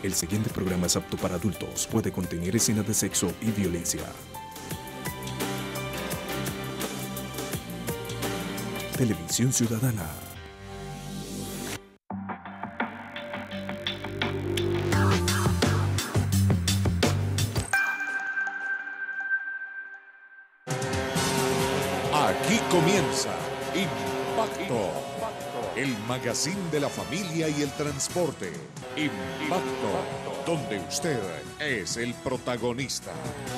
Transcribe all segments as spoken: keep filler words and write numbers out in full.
El siguiente programa es apto para adultos. Puede contener escenas de sexo y violencia. Televisión Ciudadana. Aquí comienza Impacto, el magazine de la familia y el transporte. Impacto, donde usted es el protagonista.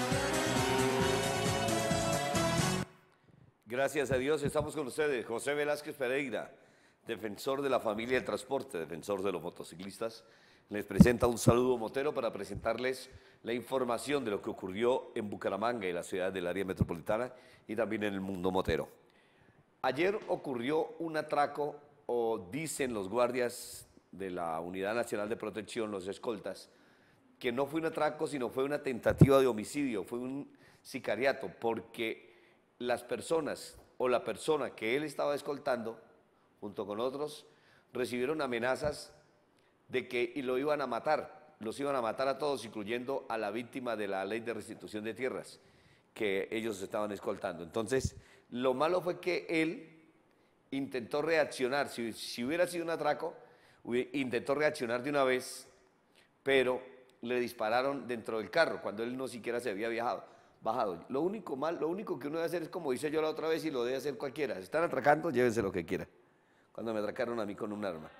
Gracias a Dios, estamos con ustedes. José Velázquez Pereira, defensor de la familia y el transporte, defensor de los motociclistas, les presenta un saludo motero para presentarles la información de lo que ocurrió en Bucaramanga y la ciudad del área metropolitana y también en el mundo motero. Ayer ocurrió un atraco, o dicen los guardias de la Unidad Nacional de Protección, los escoltas, que no fue un atraco, sino fue una tentativa de homicidio, fue un sicariato, porque las personas o la persona que él estaba escoltando, junto con otros, recibieron amenazas de que y lo iban a matar, los iban a matar a todos, incluyendo a la víctima de la ley de restitución de tierras que ellos estaban escoltando. Entonces, lo malo fue que él intentó reaccionar, si, si hubiera sido un atraco, intentó reaccionar de una vez, pero le dispararon dentro del carro, cuando él no siquiera se había viajado, bajado. Lo único mal, lo único que uno debe hacer es como hice yo la otra vez y lo debe hacer cualquiera. Si están atracando, llévense lo que quieran. Cuando me atracaron a mí con un arma.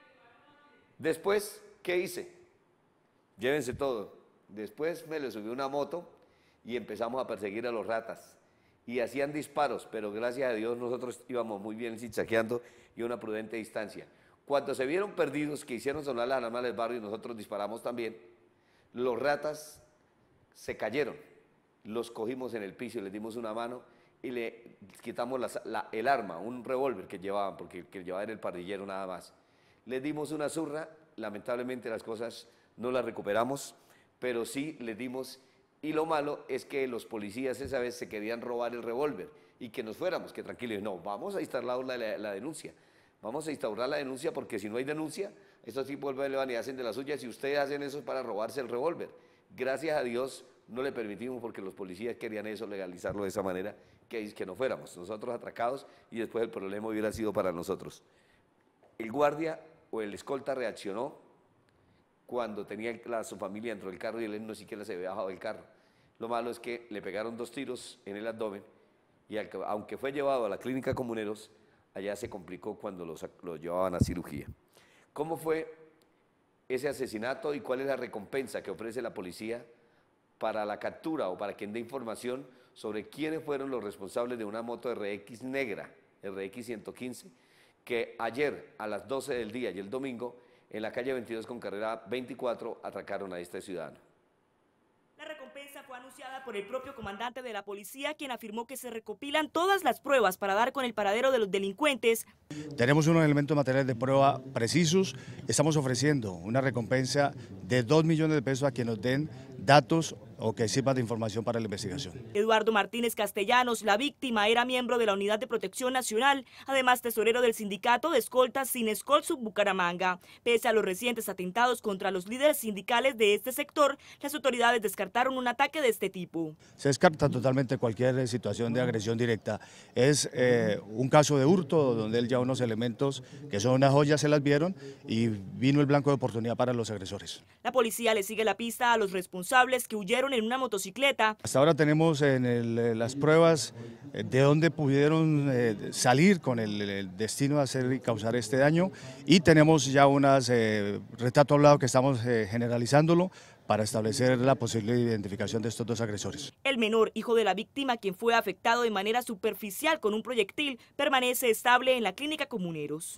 Después, ¿qué hice? Llévense todo. Después me le subí una moto y empezamos a perseguir a los ratas. Y hacían disparos, pero gracias a Dios nosotros íbamos muy bien zigzagueando y a una prudente distancia. Cuando se vieron perdidos, que hicieron sonar las alarmas del barrio y nosotros disparamos también, los ratas se cayeron. Los cogimos en el piso y les dimos una mano y le quitamos la, la, el arma, un revólver que llevaban, porque el que llevaba era el parrillero nada más. Les dimos una zurra, lamentablemente las cosas no las recuperamos, pero sí les dimos, y lo malo es que los policías esa vez se querían robar el revólver y que nos fuéramos, que tranquilos, no, vamos a instaurar la, la, la denuncia, vamos a instaurar la denuncia porque si no hay denuncia, estos tipos vuelven y hacen de las suyas y ustedes hacen eso para robarse el revólver. Gracias a Dios no le permitimos porque los policías querían eso, legalizarlo de esa manera, que, que no fuéramos nosotros atracados y después el problema hubiera sido para nosotros. El guardia o el escolta reaccionó cuando tenía a su familia dentro del carro y él no siquiera se había bajado del carro. Lo malo es que le pegaron dos tiros en el abdomen y al, aunque fue llevado a la clínica Comuneros, allá se complicó cuando los, los llevaban a cirugía. ¿Cómo fue ese asesinato y cuál es la recompensa que ofrece la policía para la captura o para quien dé información sobre quiénes fueron los responsables de una moto R X negra, R X ciento quince, que ayer a las doce del día y el domingo en la calle veintidós con carrera veinticuatro atracaron a este ciudadano? La recompensa fue anunciada por el propio comandante de la policía, quien afirmó que se recopilan todas las pruebas para dar con el paradero de los delincuentes. Tenemos unos elementos materiales de prueba precisos. Estamos ofreciendo una recompensa de dos millones de pesos a quienes nos den datos o que sirvan de información para la investigación. Eduardo Martínez Castellanos, la víctima, era miembro de la Unidad de Protección Nacional, además tesorero del sindicato de escoltas Sinescol Sub Bucaramanga. Pese a los recientes atentados contra los líderes sindicales de este sector, las autoridades descartaron un ataque de este tipo. Se descarta totalmente cualquier situación de agresión directa. Es eh, un caso de hurto donde él lleva unos elementos que son unas joyas, se las vieron y vino el blanco de oportunidad para los agresores. La policía le sigue la pista a los responsables que huyeron en una motocicleta. Hasta ahora tenemos en el, las pruebas de dónde pudieron eh, salir con el, el destino de hacer y causar este daño y tenemos ya unas eh, retrato hablado que estamos eh, generalizándolo para establecer la posible identificación de estos dos agresores. El menor, hijo de la víctima, quien fue afectado de manera superficial con un proyectil, permanece estable en la clínica Comuneros.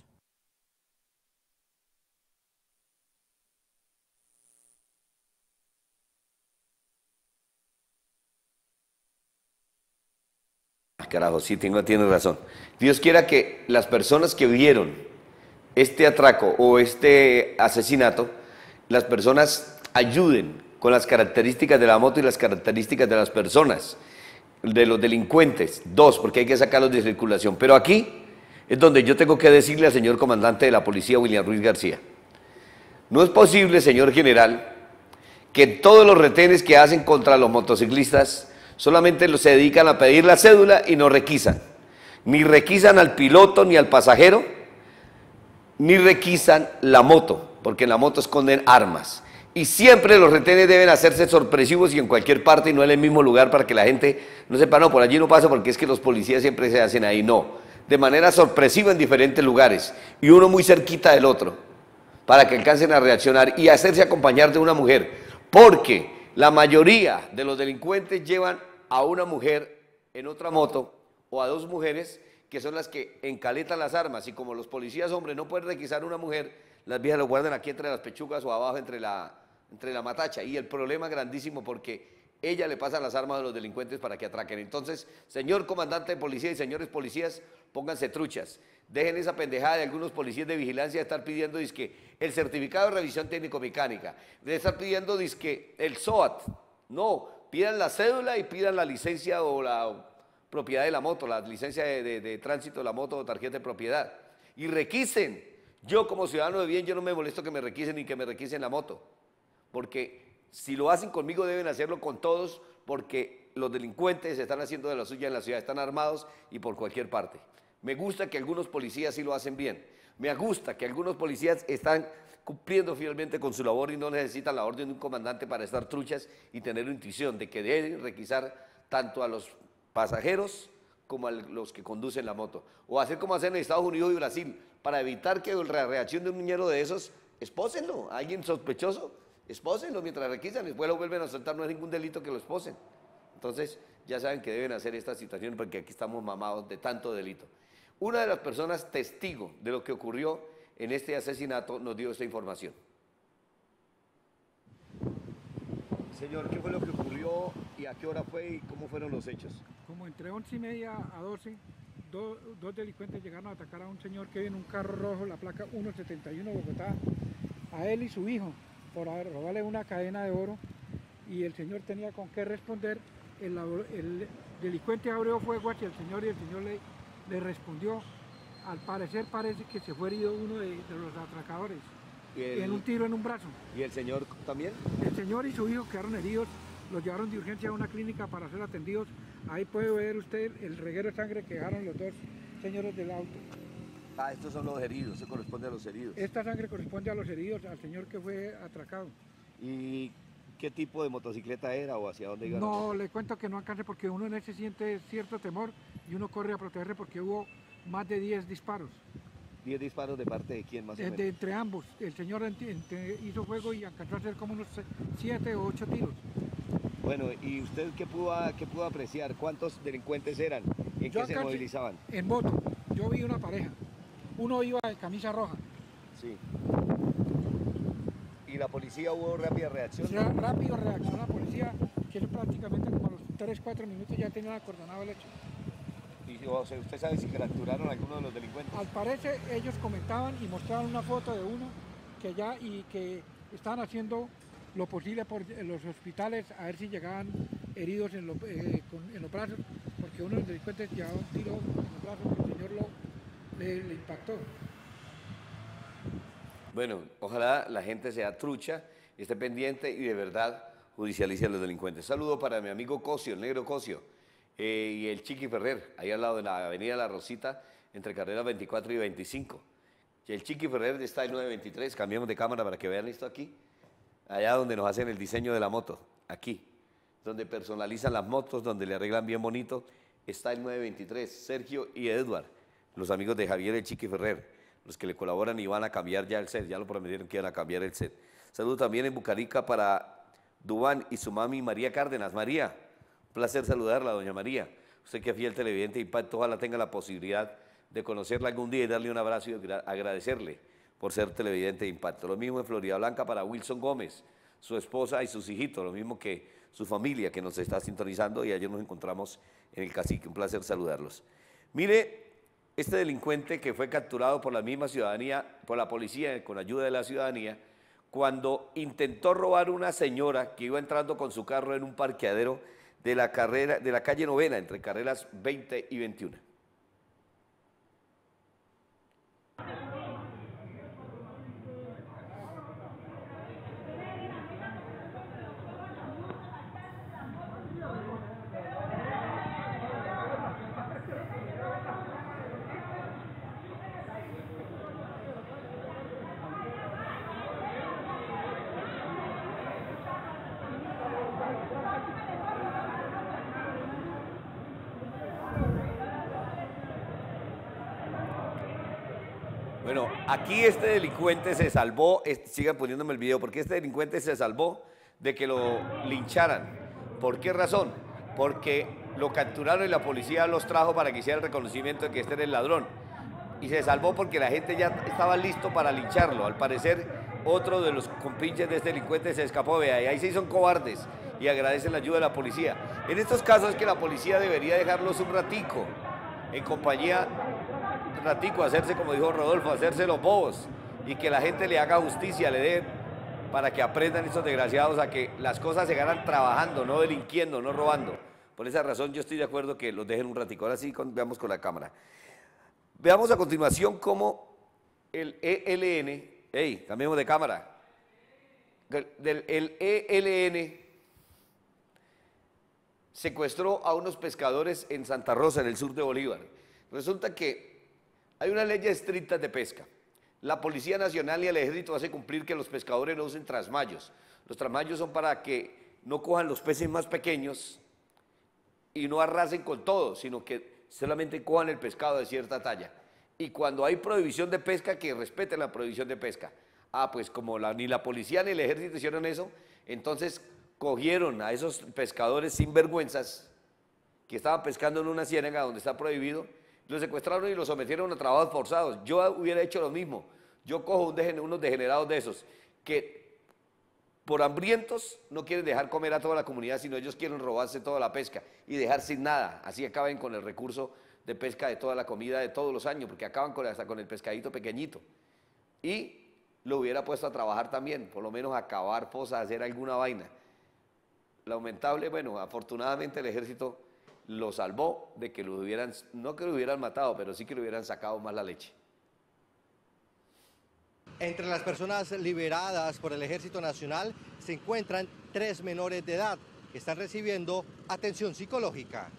Carajo, sí, tengo, tiene razón. Dios quiera que las personas que vieron este atraco o este asesinato, las personas ayuden con las características de la moto y las características de las personas, de los delincuentes. Dos, porque hay que sacarlos de circulación. Pero aquí es donde yo tengo que decirle al señor comandante de la policía, William Ruiz García, No es posible, señor general, que todos los retenes que hacen contra los motociclistas solamente se dedican a pedir la cédula y no requisan. Ni requisan al piloto ni al pasajero, ni requisan la moto, porque en la moto esconden armas. Y siempre los retenes deben hacerse sorpresivos y en cualquier parte y no en el mismo lugar para que la gente no sepa, no, por allí no pasa porque es que los policías siempre se hacen ahí, no. De manera sorpresiva en diferentes lugares y uno muy cerquita del otro, para que alcancen a reaccionar y hacerse acompañar de una mujer, porque la mayoría de los delincuentes llevan a una mujer en otra moto o a dos mujeres que son las que encaletan las armas y como los policías hombres no pueden requisar a una mujer, las viejas lo guardan aquí entre las pechugas o abajo entre la, entre la matacha y el problema es grandísimo porque ella le pasa las armas a los delincuentes para que atraquen. Entonces, señor comandante de policía y señores policías, pónganse truchas. Dejen esa pendejada de algunos policías de vigilancia de estar pidiendo dizque el certificado de revisión técnico-mecánica, de estar pidiendo dizque el S O A T. No, pidan la cédula y pidan la licencia o la propiedad de la moto, la licencia de, de, de tránsito de la moto o tarjeta de propiedad. Y requisen. Yo como ciudadano de bien, yo no me molesto que me requisen ni que me requisen la moto. Porque si lo hacen conmigo deben hacerlo con todos porque los delincuentes están haciendo de la suya en la ciudad, están armados y por cualquier parte. Me gusta que algunos policías sí lo hacen bien. Me gusta que algunos policías están cumpliendo fielmente con su labor y no necesitan la orden de un comandante para estar truchas y tener intuición de que deben requisar tanto a los pasajeros como a los que conducen la moto. O hacer como hacen en Estados Unidos y Brasil, para evitar que la reacción de un niñero de esos, espósenlo, a alguien sospechoso, espósenlo mientras requisan, después lo vuelven a soltar, no es ningún delito que lo esposen. Entonces, ya saben que deben hacer esta situación porque aquí estamos mamados de tanto delito. Una de las personas testigo de lo que ocurrió en este asesinato nos dio esta información. Señor, ¿qué fue lo que ocurrió y a qué hora fue y cómo fueron los hechos? Como entre once y media a doce, do, dos delincuentes llegaron a atacar a un señor que vive en un carro rojo, la placa uno setenta y uno Bogotá, a él y su hijo, por robarle una cadena de oro, y el señor tenía con qué responder. El, el delincuente abrió fuego hacia el señor y el señor le, le respondió. Al parecer parece que se fue herido uno de, de los atracadores, el, en un tiro en un brazo. ¿Y el señor también? El señor y su hijo quedaron heridos, los llevaron de urgencia a una clínica para ser atendidos. Ahí puede ver usted el reguero de sangre que dejaron los dos señores del auto. Ah, estos son los heridos, eso corresponde a los heridos. Esta sangre corresponde a los heridos, al señor que fue atracado. ¿Y qué tipo de motocicleta era o hacia dónde iba? No, le cuento que no alcance porque uno en ese siente cierto temor y uno corre a protegerse porque hubo más de diez disparos. ¿diez disparos de parte de quién más o de, menos? De entre ambos. El señor ent ent hizo fuego y alcanzó a hacer como unos siete o ocho tiros. Bueno, ¿y usted qué pudo, qué pudo apreciar? ¿Cuántos delincuentes eran? ¿En Yo qué se movilizaban? En moto. Yo vi una pareja. Uno iba de camisa roja. Sí. ¿Y la policía hubo rápida reacción? O sea, rápido reaccionó la policía, que eso prácticamente como a los tres, cuatro minutos ya tenían acordonado el hecho. ¿Y o sea, usted sabe si capturaron a alguno de los delincuentes? Al parecer ellos comentaban y mostraban una foto de uno que ya y que estaban haciendo lo posible por los hospitales a ver si llegaban heridos en, lo, eh, con, en los brazos, porque uno de los delincuentes llevaba un tiro en los brazos que el señor lo, le, le impactó. Bueno, ojalá la gente sea trucha, esté pendiente y de verdad judicialice a los delincuentes. Saludo para mi amigo Cosio, el negro Cosio, eh, y el Chiqui Ferrer, ahí al lado de la avenida La Rosita, entre carreras veinticuatro y veinticinco. Y el Chiqui Ferrer está en nueve veintitrés, cambiamos de cámara para que vean esto aquí, allá donde nos hacen el diseño de la moto, aquí, donde personalizan las motos, donde le arreglan bien bonito, está el nueve veintitrés, Sergio y Edward, los amigos de Javier el Chiqui Ferrer, los que le colaboran y van a cambiar ya el set, ya lo prometieron que iban a cambiar el set. Saludo también en Bucarica para Dubán y su mami María Cárdenas. María, un placer saludarla, doña María. Usted que es fiel televidente de Impacto, ojalá tenga la posibilidad de conocerla algún día y darle un abrazo y agradecerle por ser televidente de Impacto. Lo mismo en Florida Blanca para Wilson Gómez, su esposa y sus hijitos, lo mismo que su familia que nos está sintonizando y ayer nos encontramos en el Cacique. Un placer saludarlos. Mire, este delincuente que fue capturado por la misma ciudadanía, por la policía, con ayuda de la ciudadanía, cuando intentó robar una señora que iba entrando con su carro en un parqueadero de la, carrera, de la calle Novena, entre carreras veinte y veintiuno. Bueno, aquí este delincuente se salvó, este, sigan poniéndome el video, porque este delincuente se salvó de que lo lincharan. ¿Por qué razón? Porque lo capturaron y la policía los trajo para que hiciera el reconocimiento de que este era el ladrón. Y se salvó porque la gente ya estaba listo para lincharlo. Al parecer, otro de los compinches de este delincuente se escapó, vea, y ahí sí son cobardes y agradecen la ayuda de la policía. En estos casos es que la policía debería dejarlos un ratico, en compañía, un ratico, hacerse, como dijo Rodolfo, hacerse los bobos, y que la gente le haga justicia, le dé, para que aprendan estos desgraciados a que las cosas se ganan trabajando, no delinquiendo, no robando. Por esa razón yo estoy de acuerdo que los dejen un ratico. Ahora sí, con, veamos con la cámara. Veamos a continuación cómo el E L N, hey, cambiemos de cámara, del, del, el E L N secuestró a unos pescadores en Santa Rosa, en el sur de Bolívar. Resulta que hay unas leyes estrictas de pesca. La Policía Nacional y el Ejército hacen cumplir que los pescadores no usen trasmayos. Los trasmayos son para que no cojan los peces más pequeños y no arrasen con todo, sino que solamente cojan el pescado de cierta talla. Y cuando hay prohibición de pesca, que respeten la prohibición de pesca. Ah, pues como la, ni la policía ni el ejército hicieron eso, entonces cogieron a esos pescadores sinvergüenzas que estaban pescando en una ciénaga donde está prohibido, los secuestraron y los sometieron a trabajos forzados. Yo hubiera hecho lo mismo. Yo cojo un degen, unos degenerados de esos que por hambrientos no quieren dejar comer a toda la comunidad, sino ellos quieren robarse toda la pesca y dejar sin nada. Así acaben con el recurso de pesca de toda la comida de todos los años, porque acaban con, hasta con el pescadito pequeñito. Y lo hubiera puesto a trabajar también, por lo menos a cavar fosas, hacer alguna vaina. Lamentable, bueno, afortunadamente el ejército lo salvó de que lo hubieran, no que lo hubieran matado, pero sí que le hubieran sacado más la leche. Entre las personas liberadas por el Ejército Nacional se encuentran tres menores de edad que están recibiendo atención psicológica.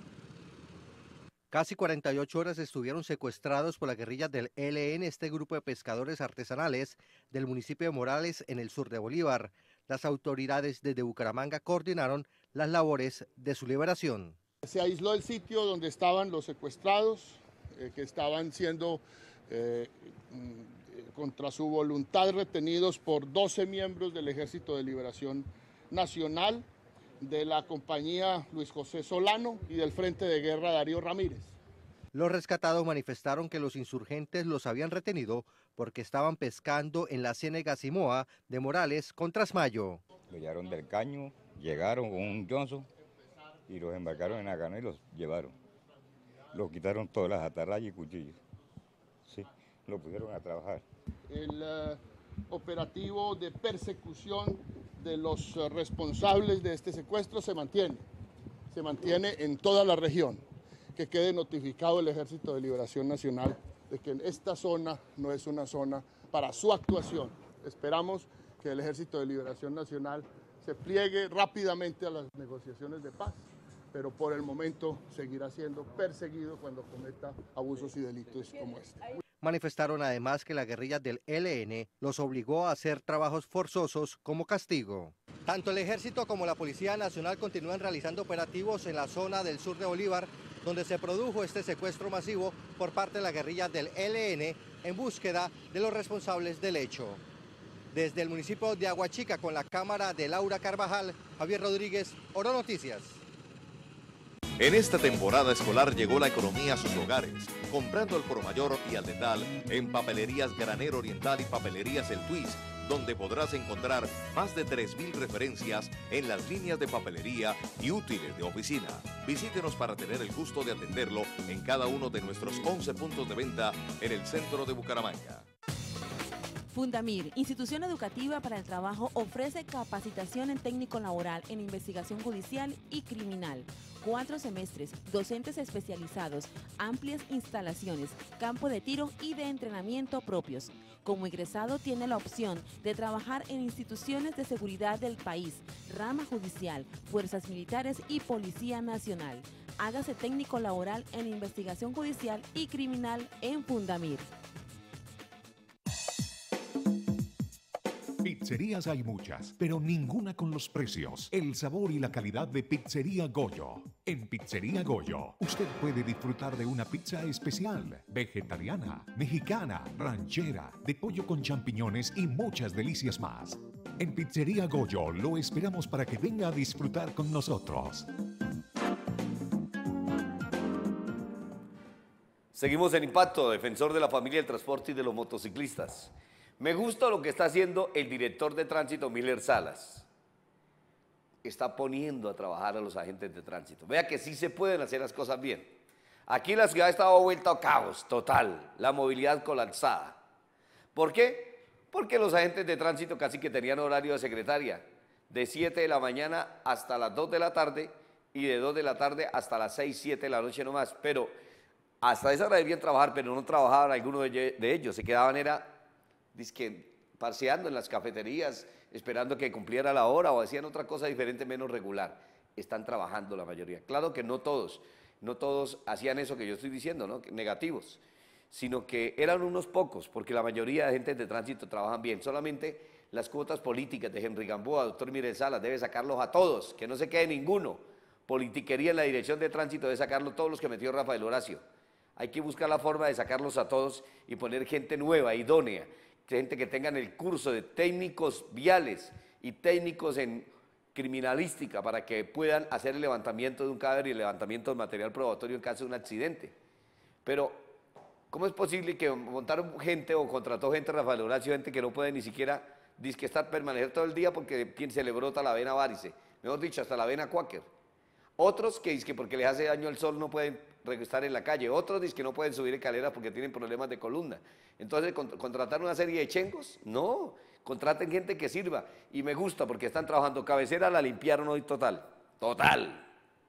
Casi cuarenta y ocho horas estuvieron secuestrados por la guerrilla del E L N, este grupo de pescadores artesanales del municipio de Morales, en el sur de Bolívar. Las autoridades desde Bucaramanga coordinaron las labores de su liberación. Se aisló el sitio donde estaban los secuestrados, eh, que estaban siendo eh, contra su voluntad retenidos por doce miembros del Ejército de Liberación Nacional, de la compañía Luis José Solano y del Frente de Guerra Darío Ramírez. Los rescatados manifestaron que los insurgentes los habían retenido porque estaban pescando en la ciénaga Simoa de Morales con trasmayo. Lo llevaron del caño, llegaron con un Johnson y los embarcaron en la canoa y los llevaron. Los quitaron todas las atarrayas y cuchillos. Sí, lo pusieron a trabajar. El uh, operativo de persecución de los uh, responsables de este secuestro se mantiene. Se mantiene en toda la región. Que quede notificado el Ejército de Liberación Nacional de que esta zona no es una zona para su actuación. Esperamos que el Ejército de Liberación Nacional se pliegue rápidamente a las negociaciones de paz, pero por el momento seguirá siendo perseguido cuando cometa abusos y delitos como este. Manifestaron además que la guerrilla del E L N los obligó a hacer trabajos forzosos como castigo. Tanto el Ejército como la Policía Nacional continúan realizando operativos en la zona del sur de Bolívar, donde se produjo este secuestro masivo por parte de la guerrilla del E L N en búsqueda de los responsables del hecho. Desde el municipio de Aguachica, con la cámara de Laura Carvajal, Javier Rodríguez, Oro Noticias. En esta temporada escolar llegó la economía a sus hogares, comprando al por mayor y al detal en Papelerías Granero Oriental y Papelerías El Twist, donde podrás encontrar más de tres mil referencias en las líneas de papelería y útiles de oficina. Visítenos para tener el gusto de atenderlo en cada uno de nuestros once puntos de venta en el centro de Bucaramanga. Fundamir, institución educativa para el trabajo, ofrece capacitación en técnico laboral, en investigación judicial y criminal. Cuatro semestres, docentes especializados, amplias instalaciones, campo de tiro y de entrenamiento propios. Como egresado tiene la opción de trabajar en instituciones de seguridad del país, rama judicial, fuerzas militares y Policía Nacional. Hágase técnico laboral en investigación judicial y criminal en Fundamir. Pizzerías hay muchas, pero ninguna con los precios, el sabor y la calidad de Pizzería Goyo. En Pizzería Goyo, usted puede disfrutar de una pizza especial, vegetariana, mexicana, ranchera, de pollo con champiñones y muchas delicias más. En Pizzería Goyo lo esperamos para que venga a disfrutar con nosotros. Seguimos en Impacto, defensor de la familia del transporte y de los motociclistas. Me gusta lo que está haciendo el director de tránsito, Miller Salas. Está poniendo a trabajar a los agentes de tránsito. Vea que sí se pueden hacer las cosas bien. Aquí la ciudad está vuelta a caos total, la movilidad colapsada. ¿Por qué? Porque los agentes de tránsito casi que tenían horario de secretaria, de siete de la mañana hasta las dos de la tarde y de dos de la tarde hasta las seis, siete de la noche nomás. Pero hasta esa hora debían trabajar, pero no trabajaban algunos de ellos, se quedaban era dizque parseando en las cafeterías, esperando que cumpliera la hora o hacían otra cosa diferente, menos regular. Están trabajando la mayoría. Claro que no todos, no todos hacían eso que yo estoy diciendo, ¿no? Negativos, sino que eran unos pocos, porque la mayoría de agentes de tránsito trabajan bien. Solamente las cuotas políticas de Henry Gamboa, doctor Miller Salas, debe sacarlos a todos, que no se quede ninguno. Politiquería en la dirección de tránsito debe sacarlo todos los que metió Rafael Horacio. Hay que buscar la forma de sacarlos a todos y poner gente nueva, idónea, gente que tengan el curso de técnicos viales y técnicos en criminalística para que puedan hacer el levantamiento de un cadáver y el levantamiento de material probatorio en caso de un accidente. Pero, ¿cómo es posible que montaron gente o contrató gente, Rafael Horacio, gente que no puede ni siquiera disque estar, permanecer todo el día porque se le brota la vena varice? Mejor dicho, hasta la vena Quaker. Otros que dicen que porque les hace daño el sol no pueden estar en la calle. Otros dicen que no pueden subir escaleras porque tienen problemas de columna. Entonces, ¿contratar una serie de chengos? No, contraten gente que sirva. Y me gusta porque están trabajando. Cabecera la limpiaron hoy total. Total.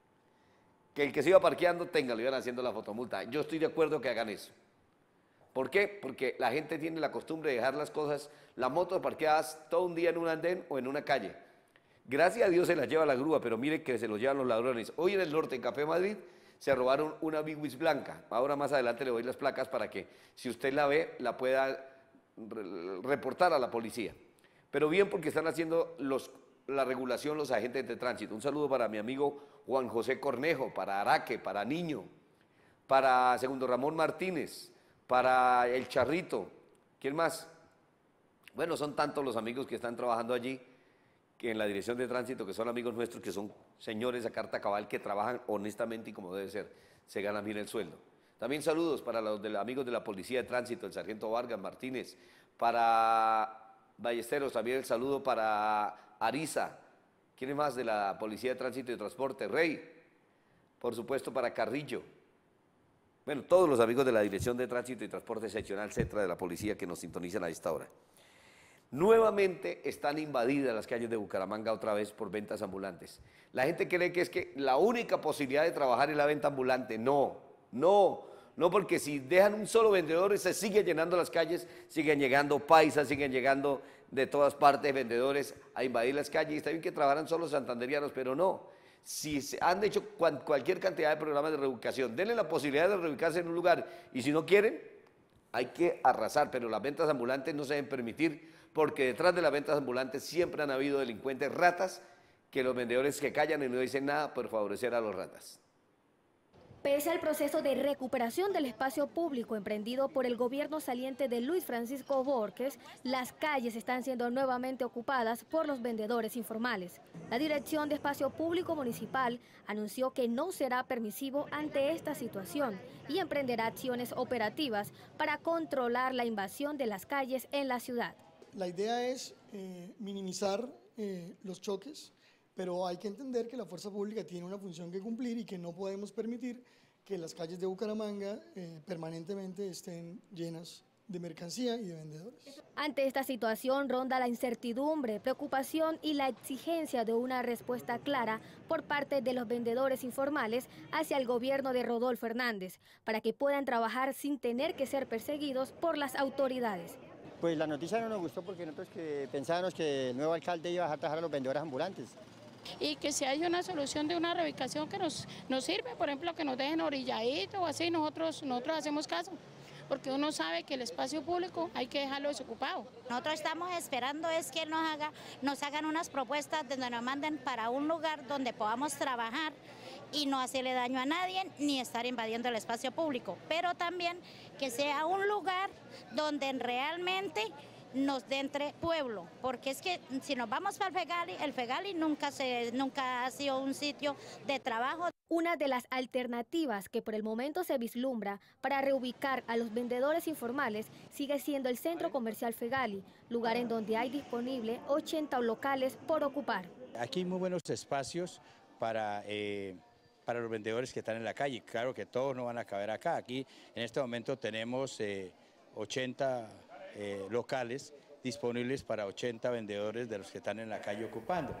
Que el que se iba parqueando tenga, le iban haciendo la fotomulta. Yo estoy de acuerdo que hagan eso. ¿Por qué? Porque la gente tiene la costumbre de dejar las cosas, las motos parqueadas todo un día en un andén o en una calle. Gracias a Dios se las lleva la grúa, pero mire que se los llevan los ladrones. Hoy en el norte, en Café Madrid, se robaron una Big Wiz blanca. Ahora más adelante le doy las placas para que, si usted la ve, la pueda reportar a la policía. Pero bien porque están haciendo los, la regulación los agentes de tránsito. Un saludo para mi amigo Juan José Cornejo, para Araque, para Niño, para Segundo Ramón Martínez, para El Charrito. ¿Quién más? Bueno, son tantos los amigos que están trabajando allí, que en la dirección de tránsito, que son amigos nuestros, que son señores a carta cabal, que trabajan honestamente y como debe ser, se ganan bien el sueldo. También saludos para los de, amigos de la Policía de Tránsito, el sargento Vargas Martínez, para Ballesteros, también el saludo para Ariza. ¿Quién es más de la Policía de Tránsito y Transporte? Rey, por supuesto para Carrillo. Bueno, todos los amigos de la Dirección de Tránsito y Transporte Seccional Cetra de la Policía que nos sintonizan a esta hora. Nuevamente están invadidas las calles de Bucaramanga otra vez por ventas ambulantes. La gente cree que es que la única posibilidad de trabajar es la venta ambulante. No, no, no, porque si dejan un solo vendedor se sigue llenando las calles, siguen llegando paisas, siguen llegando de todas partes vendedores a invadir las calles. Y está bien que trabajaran solo santanderianos, pero no. Si se han hecho cualquier cantidad de programas de reubicación, denle la posibilidad de reubicarse en un lugar y si no quieren, hay que arrasar, pero las ventas ambulantes no se deben permitir, porque detrás de las ventas ambulantes siempre han habido delincuentes ratas, que los vendedores que callan y no dicen nada por favorecer a los ratas. Pese al proceso de recuperación del espacio público emprendido por el gobierno saliente de Luis Francisco Borges, las calles están siendo nuevamente ocupadas por los vendedores informales. La Dirección de Espacio Público Municipal anunció que no será permisivo ante esta situación y emprenderá acciones operativas para controlar la invasión de las calles en la ciudad. La idea es eh, minimizar eh, los choques, pero hay que entender que la fuerza pública tiene una función que cumplir y que no podemos permitir que las calles de Bucaramanga eh, permanentemente estén llenas de mercancía y de vendedores. Ante esta situación ronda la incertidumbre, preocupación y la exigencia de una respuesta clara por parte de los vendedores informales hacia el gobierno de Rodolfo Hernández, para que puedan trabajar sin tener que ser perseguidos por las autoridades. Pues la noticia no nos gustó porque nosotros que pensábamos que el nuevo alcalde iba a dejar trabajar a los vendedores ambulantes. Y que si hay una solución de una reubicación que nos, nos sirve, por ejemplo, que nos dejen orilladito o así, nosotros, nosotros hacemos caso. porque uno sabe que el espacio público hay que dejarlo desocupado. Nosotros estamos esperando es que nos, haga, nos hagan unas propuestas donde nos manden para un lugar donde podamos trabajar y no hacerle daño a nadie ni estar invadiendo el espacio público, pero también que sea un lugar donde realmente nos dé entre pueblo, porque es que si nos vamos para el Fegali, el Fegali nunca, se, nunca ha sido un sitio de trabajo. Una de las alternativas que por el momento se vislumbra para reubicar a los vendedores informales sigue siendo el Centro Comercial Fegali, lugar en donde hay disponible ochenta locales por ocupar. Aquí hay muy buenos espacios para... Eh... para los vendedores que están en la calle. Claro que todos no van a caber acá. Aquí en este momento tenemos eh, ochenta eh, locales disponibles para ochenta vendedores de los que están en la calle ocupando.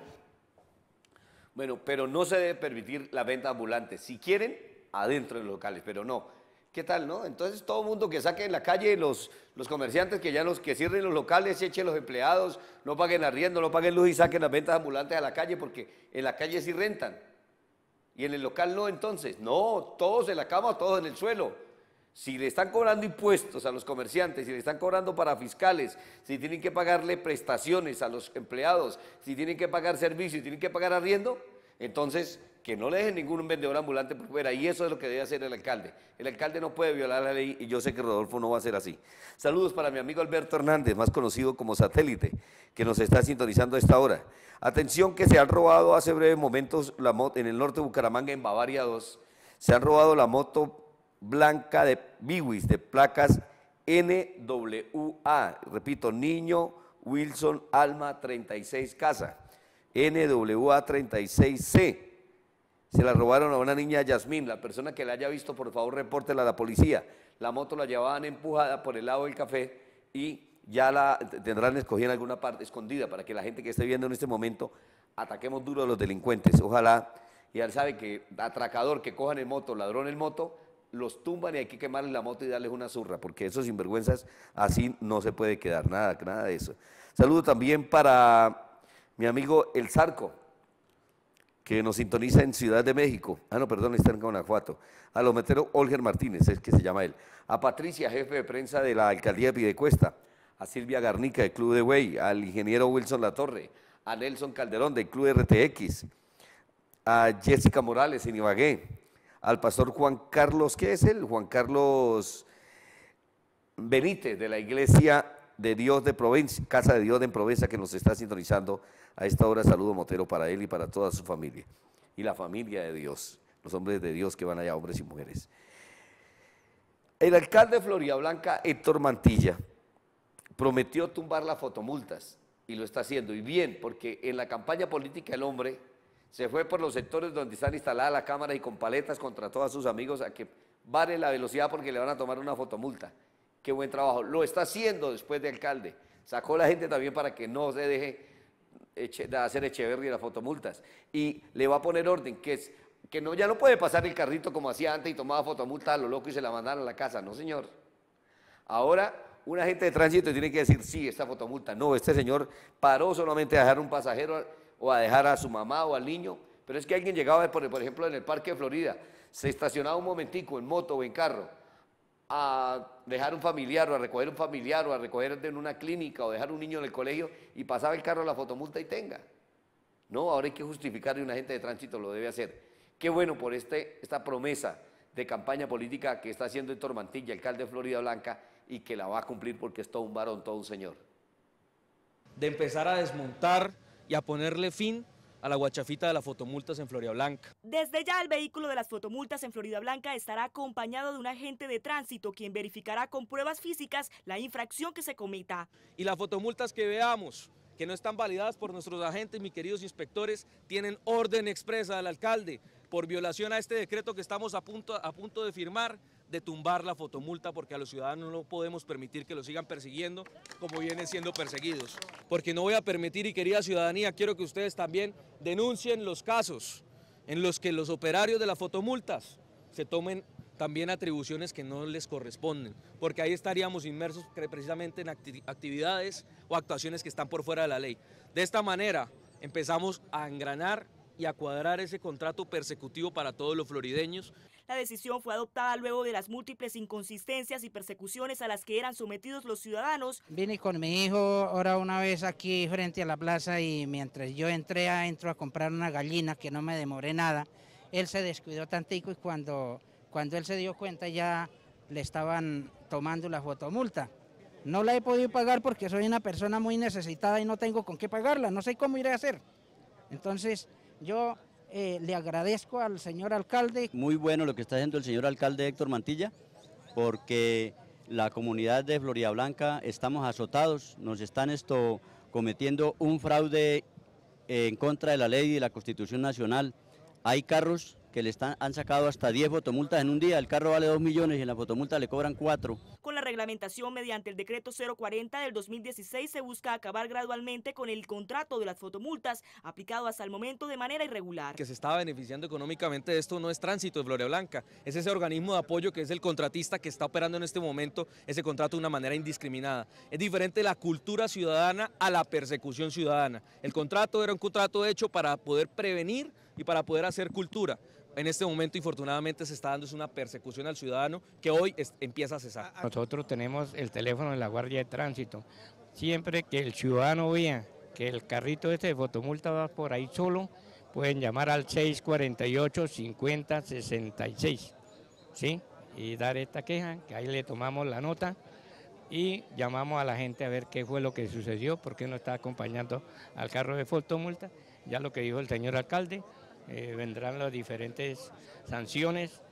Bueno, pero no se debe permitir la venta ambulante. Si quieren, adentro de los locales, pero no. ¿Qué tal, no? Entonces todo el mundo que saque en la calle, los, los comerciantes que ya los que cierren los locales, echen los empleados, no paguen arriendo, no paguen luz y saquen las ventas ambulantes a la calle, porque en la calle sí rentan. Y en el local no, entonces, no, todos en la cama, todos en el suelo. Si le están cobrando impuestos a los comerciantes, si le están cobrando para fiscales, si tienen que pagarle prestaciones a los empleados, si tienen que pagar servicios, si tienen que pagar arriendo, entonces que no le dejen ningún vendedor ambulante por fuera, y eso es lo que debe hacer el alcalde. El alcalde no puede violar la ley y yo sé que Rodolfo no va a ser así. Saludos para mi amigo Alberto Hernández, más conocido como Satélite, que nos está sintonizando a esta hora. Atención que se han robado hace breves momentos la moto en el norte de Bucaramanga, en Bavaria dos, se han robado la moto blanca de Biwis de placas N W A, repito, Niño Wilson Alma treinta y seis Casa, N W A treinta y seis C. Se la robaron a una niña Yasmín. La persona que la haya visto, por favor, repórtela a la policía. La moto la llevaban empujada por el lado del café y ya la tendrán escogida en alguna parte, escondida, para que la gente que esté viendo en este momento ataquemos duro a los delincuentes. Ojalá, ya sabe que atracador que cojan en moto, ladrón en moto, los tumban y hay que quemarles la moto y darles una zurra, porque esos sinvergüenzas así no se puede quedar, nada, nada de eso. Saludo también para mi amigo El Zarco, que nos sintoniza en Ciudad de México. Ah, no, perdón, está en Guanajuato. A los meteros Olger Martínez, es que se llama él. A Patricia, jefe de prensa de la Alcaldía de Piedecuesta. A Silvia Garnica, del Club de Güey. Al ingeniero Wilson Latorre. A Nelson Calderón, del Club R T X. A Jessica Morales, en Ibagué. Al pastor Juan Carlos, ¿qué es él? Juan Carlos Benítez, de la Iglesia de Dios de Provencia, Casa de Dios de Provencia, que nos está sintonizando a esta hora. Saludo motero para él y para toda su familia. Y la familia de Dios, los hombres de Dios que van allá, hombres y mujeres. El alcalde de Floridablanca, Héctor Mantilla, prometió tumbar las fotomultas y lo está haciendo. Y bien, porque en la campaña política el hombre se fue por los sectores donde están instaladas las cámaras y con paletas contra todos sus amigos a que varen la velocidad porque le van a tomar una fotomulta. Qué buen trabajo. Lo está haciendo después de alcalde. Sacó a la gente también para que no se deje eche, de hacer Echeverri las fotomultas. Y le va a poner orden, que es que no, ya no puede pasar el carrito como hacía antes y tomaba fotomultas a lo loco y se la mandaron a la casa. No, señor. Ahora un agente de tránsito tiene que decir, sí, esta fotomulta. No, este señor paró solamente a dejar un pasajero o a dejar a su mamá o al niño. Pero es que alguien llegaba, por, por ejemplo, en el Parque de Florida, se estacionaba un momentico en moto o en carro a dejar un familiar o a recoger un familiar o a recoger en una clínica o dejar un niño en el colegio y pasaba el carro a la fotomulta y tenga. No, ahora hay que justificar y un agente de tránsito lo debe hacer. Qué bueno por este, esta promesa de campaña política que está haciendo Héctor Mantilla, alcalde de Floridablanca, y que la va a cumplir porque es todo un varón, todo un señor. De empezar a desmontar y a ponerle fin a la guachafita de las fotomultas en Floridablanca. Desde ya el vehículo de las fotomultas en Floridablanca estará acompañado de un agente de tránsito quien verificará con pruebas físicas la infracción que se cometa. Y las fotomultas que veamos que no están validadas por nuestros agentes, mis queridos inspectores, tienen orden expresa del alcalde por violación a este decreto que estamos a punto, a punto de firmar, de tumbar la fotomulta, porque a los ciudadanos no podemos permitir que los sigan persiguiendo como vienen siendo perseguidos. Porque no voy a permitir, y querida ciudadanía, quiero que ustedes también denuncien los casos en los que los operarios de las fotomultas se tomen también atribuciones que no les corresponden, porque ahí estaríamos inmersos precisamente en actividades o actuaciones que están por fuera de la ley. De esta manera empezamos a engranar y a cuadrar ese contrato persecutivo para todos los florideños. La decisión fue adoptada luego de las múltiples inconsistencias y persecuciones a las que eran sometidos los ciudadanos. Vine con mi hijo ahora una vez aquí frente a la plaza y mientras yo entré adentro a comprar una gallina, que no me demoré nada, él se descuidó tantico y cuando, cuando él se dio cuenta ya le estaban tomando la fotomulta. No la he podido pagar porque soy una persona muy necesitada y no tengo con qué pagarla, no sé cómo iré a hacer. Entonces yo eh, le agradezco al señor alcalde. Muy bueno lo que está haciendo el señor alcalde Héctor Mantilla, porque la comunidad de Floridablanca estamos azotados, nos están esto cometiendo un fraude en contra de la ley y de la Constitución Nacional. Hay carros que le están, han sacado hasta diez fotomultas en un día, el carro vale dos millones y en la fotomulta le cobran cuatro. Con la reglamentación mediante el decreto cero cuarenta del dos mil dieciséis se busca acabar gradualmente con el contrato de las fotomultas aplicado hasta el momento de manera irregular. Que se está beneficiando económicamente de esto no es Tránsito de Floridablanca, es ese organismo de apoyo que es el contratista que está operando en este momento ese contrato de una manera indiscriminada. Es diferente la cultura ciudadana a la persecución ciudadana. El contrato era un contrato hecho para poder prevenir y para poder hacer cultura. En este momento, infortunadamente, se está dando una persecución al ciudadano que hoy es, empieza a cesar. Nosotros tenemos el teléfono de la Guardia de Tránsito. Siempre que el ciudadano vea que el carrito este de fotomulta va por ahí solo, pueden llamar al seis cuarenta y ocho, cincuenta, sesenta y seis, ¿sí? Y dar esta queja, que ahí le tomamos la nota y llamamos a la gente a ver qué fue lo que sucedió, por qué no está acompañando al carro de fotomulta. Ya lo que dijo el señor alcalde, eh, vendrán las diferentes sanciones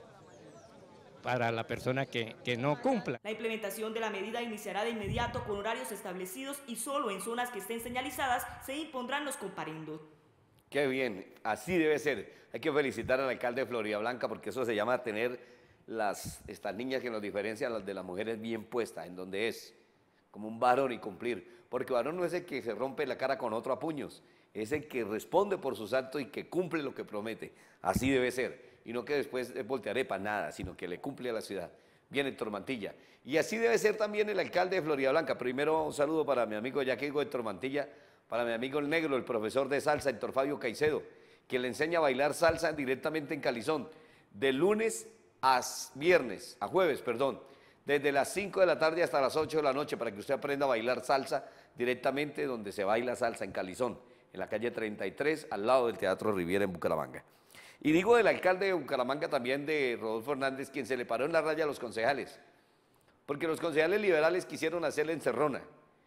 para la persona que, que no cumpla. La implementación de la medida iniciará de inmediato con horarios establecidos y solo en zonas que estén señalizadas se impondrán los comparendos. Qué bien, así debe ser. Hay que felicitar al alcalde de Floridablanca porque eso se llama tener las, estas niñas que nos diferencian las de las mujeres bien puestas, en donde es como un varón y cumplir. Porque varón no es el que se rompe la cara con otro a puños, es el que responde por sus actos y que cumple lo que promete. Así debe ser. Y no que después voltearé para nada, sino que le cumple a la ciudad. Bien, Héctor Mantilla. Y así debe ser también el alcalde de Floridablanca. Primero un saludo para mi amigo, ya que digo Héctor Mantilla, para mi amigo el negro, el profesor de salsa, Héctor Fabio Caicedo, que le enseña a bailar salsa directamente en Calizón, de lunes a viernes, a jueves, perdón, desde las cinco de la tarde hasta las ocho de la noche, para que usted aprenda a bailar salsa directamente donde se baila salsa en Calizón, en la calle treinta y tres, al lado del Teatro Riviera en Bucaramanga. Y digo del alcalde de Bucaramanga también, de Rodolfo Hernández, quien se le paró en la raya a los concejales, porque los concejales liberales quisieron hacerle encerrona,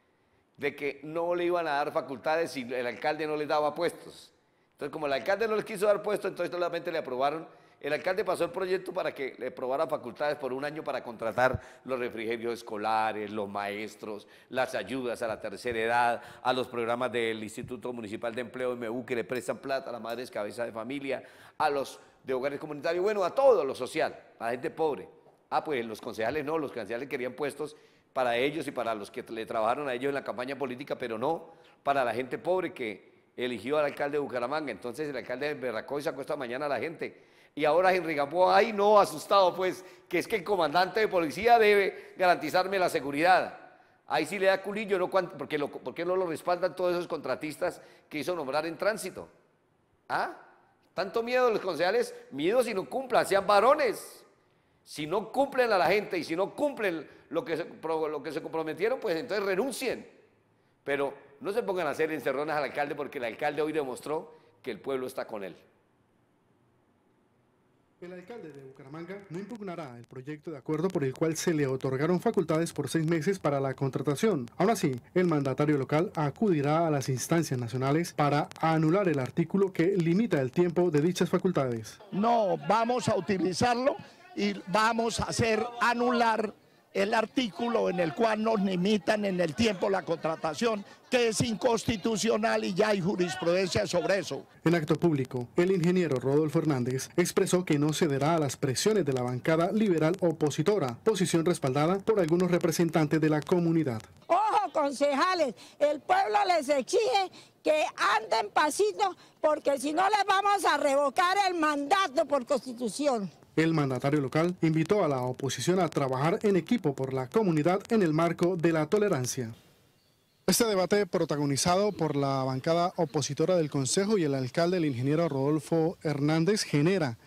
de que no le iban a dar facultades si el alcalde no les daba puestos. Entonces, como el alcalde no les quiso dar puestos, entonces solamente le aprobaron, el alcalde pasó el proyecto para que le aprobaran facultades por un año para contratar los refrigerios escolares, los maestros, las ayudas a la tercera edad, a los programas del Instituto Municipal de Empleo M U que le prestan plata a las madres cabeza de familia, a los de hogares comunitarios, bueno, a todo lo social, a la gente pobre. Ah, pues los concejales no, los concejales querían puestos para ellos y para los que le trabajaron a ellos en la campaña política, pero no para la gente pobre que eligió al alcalde de Bucaramanga. Entonces el alcalde de Berracoy sacó esta mañana a la gente. Y ahora Henry Gamboa, ay no, asustado pues, que es que el comandante de policía debe garantizarme la seguridad. Ahí sí le da culillo, ¿no? ¿Por qué, lo, ¿por qué no lo respaldan todos esos contratistas que hizo nombrar en tránsito? ¿Ah? ¿Tanto miedo los concejales? Miedo si no cumplan, sean varones. Si no cumplen a la gente y si no cumplen lo que se, lo que se comprometieron, pues entonces renuncien. Pero no se pongan a hacer encerronas al alcalde porque el alcalde hoy demostró que el pueblo está con él. El alcalde de Bucaramanga no impugnará el proyecto de acuerdo por el cual se le otorgaron facultades por seis meses para la contratación. Aún así, el mandatario local acudirá a las instancias nacionales para anular el artículo que limita el tiempo de dichas facultades. No vamos a utilizarlo y vamos a hacer anular el artículo en el cual nos limitan en el tiempo la contratación, que es inconstitucional y ya hay jurisprudencia sobre eso. En acto público, el ingeniero Rodolfo Hernández expresó que no cederá a las presiones de la bancada liberal opositora, posición respaldada por algunos representantes de la comunidad. Ojo, concejales, el pueblo les exige que anden pasito porque si no les vamos a revocar el mandato por constitución. El mandatario local invitó a la oposición a trabajar en equipo por la comunidad en el marco de la tolerancia. Este debate, protagonizado por la bancada opositora del Consejo y el alcalde, el ingeniero Rodolfo Hernández, genera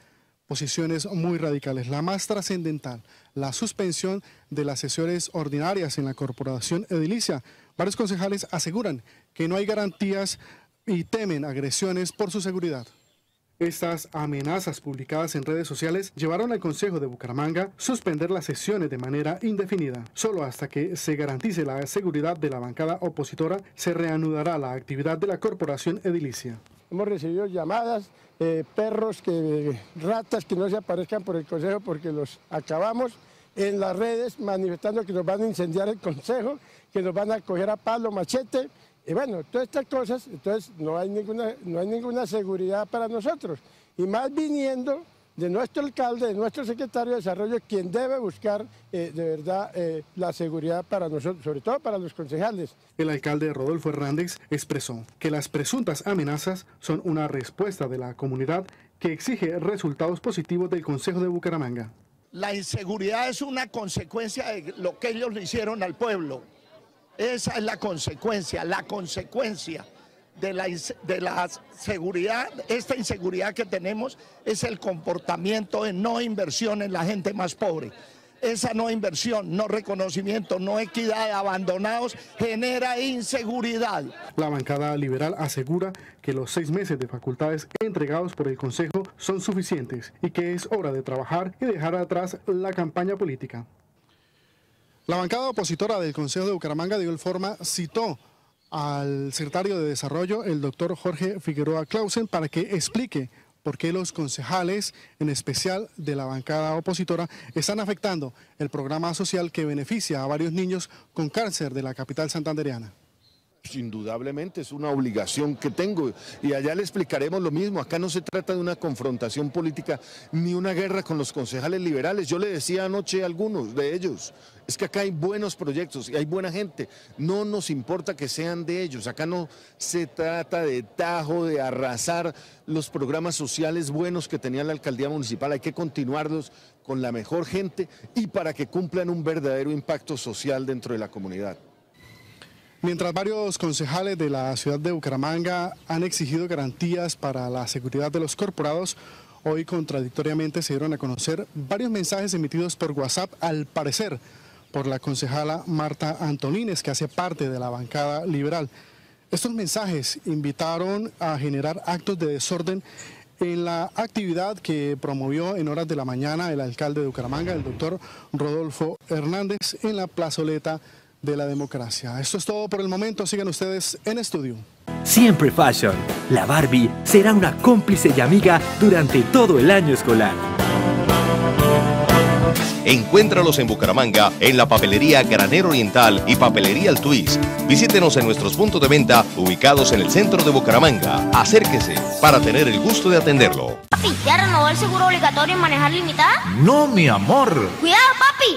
posiciones muy radicales. La más trascendental, la suspensión de las sesiones ordinarias en la corporación edilicia. Varios concejales aseguran que no hay garantías y temen agresiones por su seguridad. Estas amenazas publicadas en redes sociales llevaron al Consejo de Bucaramanga a suspender las sesiones de manera indefinida. Solo hasta que se garantice la seguridad de la bancada opositora se reanudará la actividad de la corporación edilicia. Hemos recibido llamadas, eh, perros, que, ratas que no se aparezcan por el Consejo porque los acabamos en las redes manifestando que nos van a incendiar el Consejo, que nos van a coger a palo, machete. Y bueno, todas estas cosas, entonces no hay ninguna, no hay ninguna seguridad para nosotros. Y más viniendo de nuestro alcalde, de nuestro secretario de Desarrollo, quien debe buscar eh, de verdad eh, la seguridad para nosotros, sobre todo para los concejales. El alcalde Rodolfo Hernández expresó que las presuntas amenazas son una respuesta de la comunidad que exige resultados positivos del Consejo de Bucaramanga. La inseguridad es una consecuencia de lo que ellos le hicieron al pueblo. Esa es la consecuencia, la consecuencia de la, de la seguridad, esta inseguridad que tenemos es el comportamiento de no inversión en la gente más pobre. Esa no inversión, no reconocimiento, no equidad, abandonados, genera inseguridad. La bancada liberal asegura que los seis meses de facultades entregados por el Consejo son suficientes y que es hora de trabajar y dejar atrás la campaña política. La bancada opositora del Consejo de Bucaramanga de igual forma citó al secretario de Desarrollo, el doctor Jorge Figueroa Clausen, para que explique por qué los concejales, en especial de la bancada opositora, están afectando el programa social que beneficia a varios niños con cáncer de la capital santandereana. Indudablemente es una obligación que tengo y allá le explicaremos lo mismo. Acá no se trata de una confrontación política ni una guerra con los concejales liberales. Yo le decía anoche a algunos de ellos, es que acá hay buenos proyectos y hay buena gente, no nos importa que sean de ellos. Acá no se trata de tajo, de arrasar los programas sociales buenos que tenía la alcaldía municipal. Hay que continuarlos con la mejor gente y para que cumplan un verdadero impacto social dentro de la comunidad. Mientras varios concejales de la ciudad de Bucaramanga han exigido garantías para la seguridad de los corporados, hoy contradictoriamente se dieron a conocer varios mensajes emitidos por WhatsApp, al parecer por la concejala Marta Antonines, que hace parte de la bancada liberal. Estos mensajes invitaron a generar actos de desorden en la actividad que promovió en horas de la mañana el alcalde de Bucaramanga, el doctor Rodolfo Hernández, en la plazoleta de la democracia. Esto es todo por el momento, sigan ustedes en estudio. Siempre Fashion, la Barbie será una cómplice y amiga durante todo el año escolar. Encuéntralos en Bucaramanga, en la papelería Granero Oriental y papelería El Twist. Visítenos en nuestros puntos de venta ubicados en el centro de Bucaramanga. Acérquese para tener el gusto de atenderlo. Papi, ¿ya renovó el seguro obligatorio en manejar limitada? No, mi amor. ¡Cuidado, papi!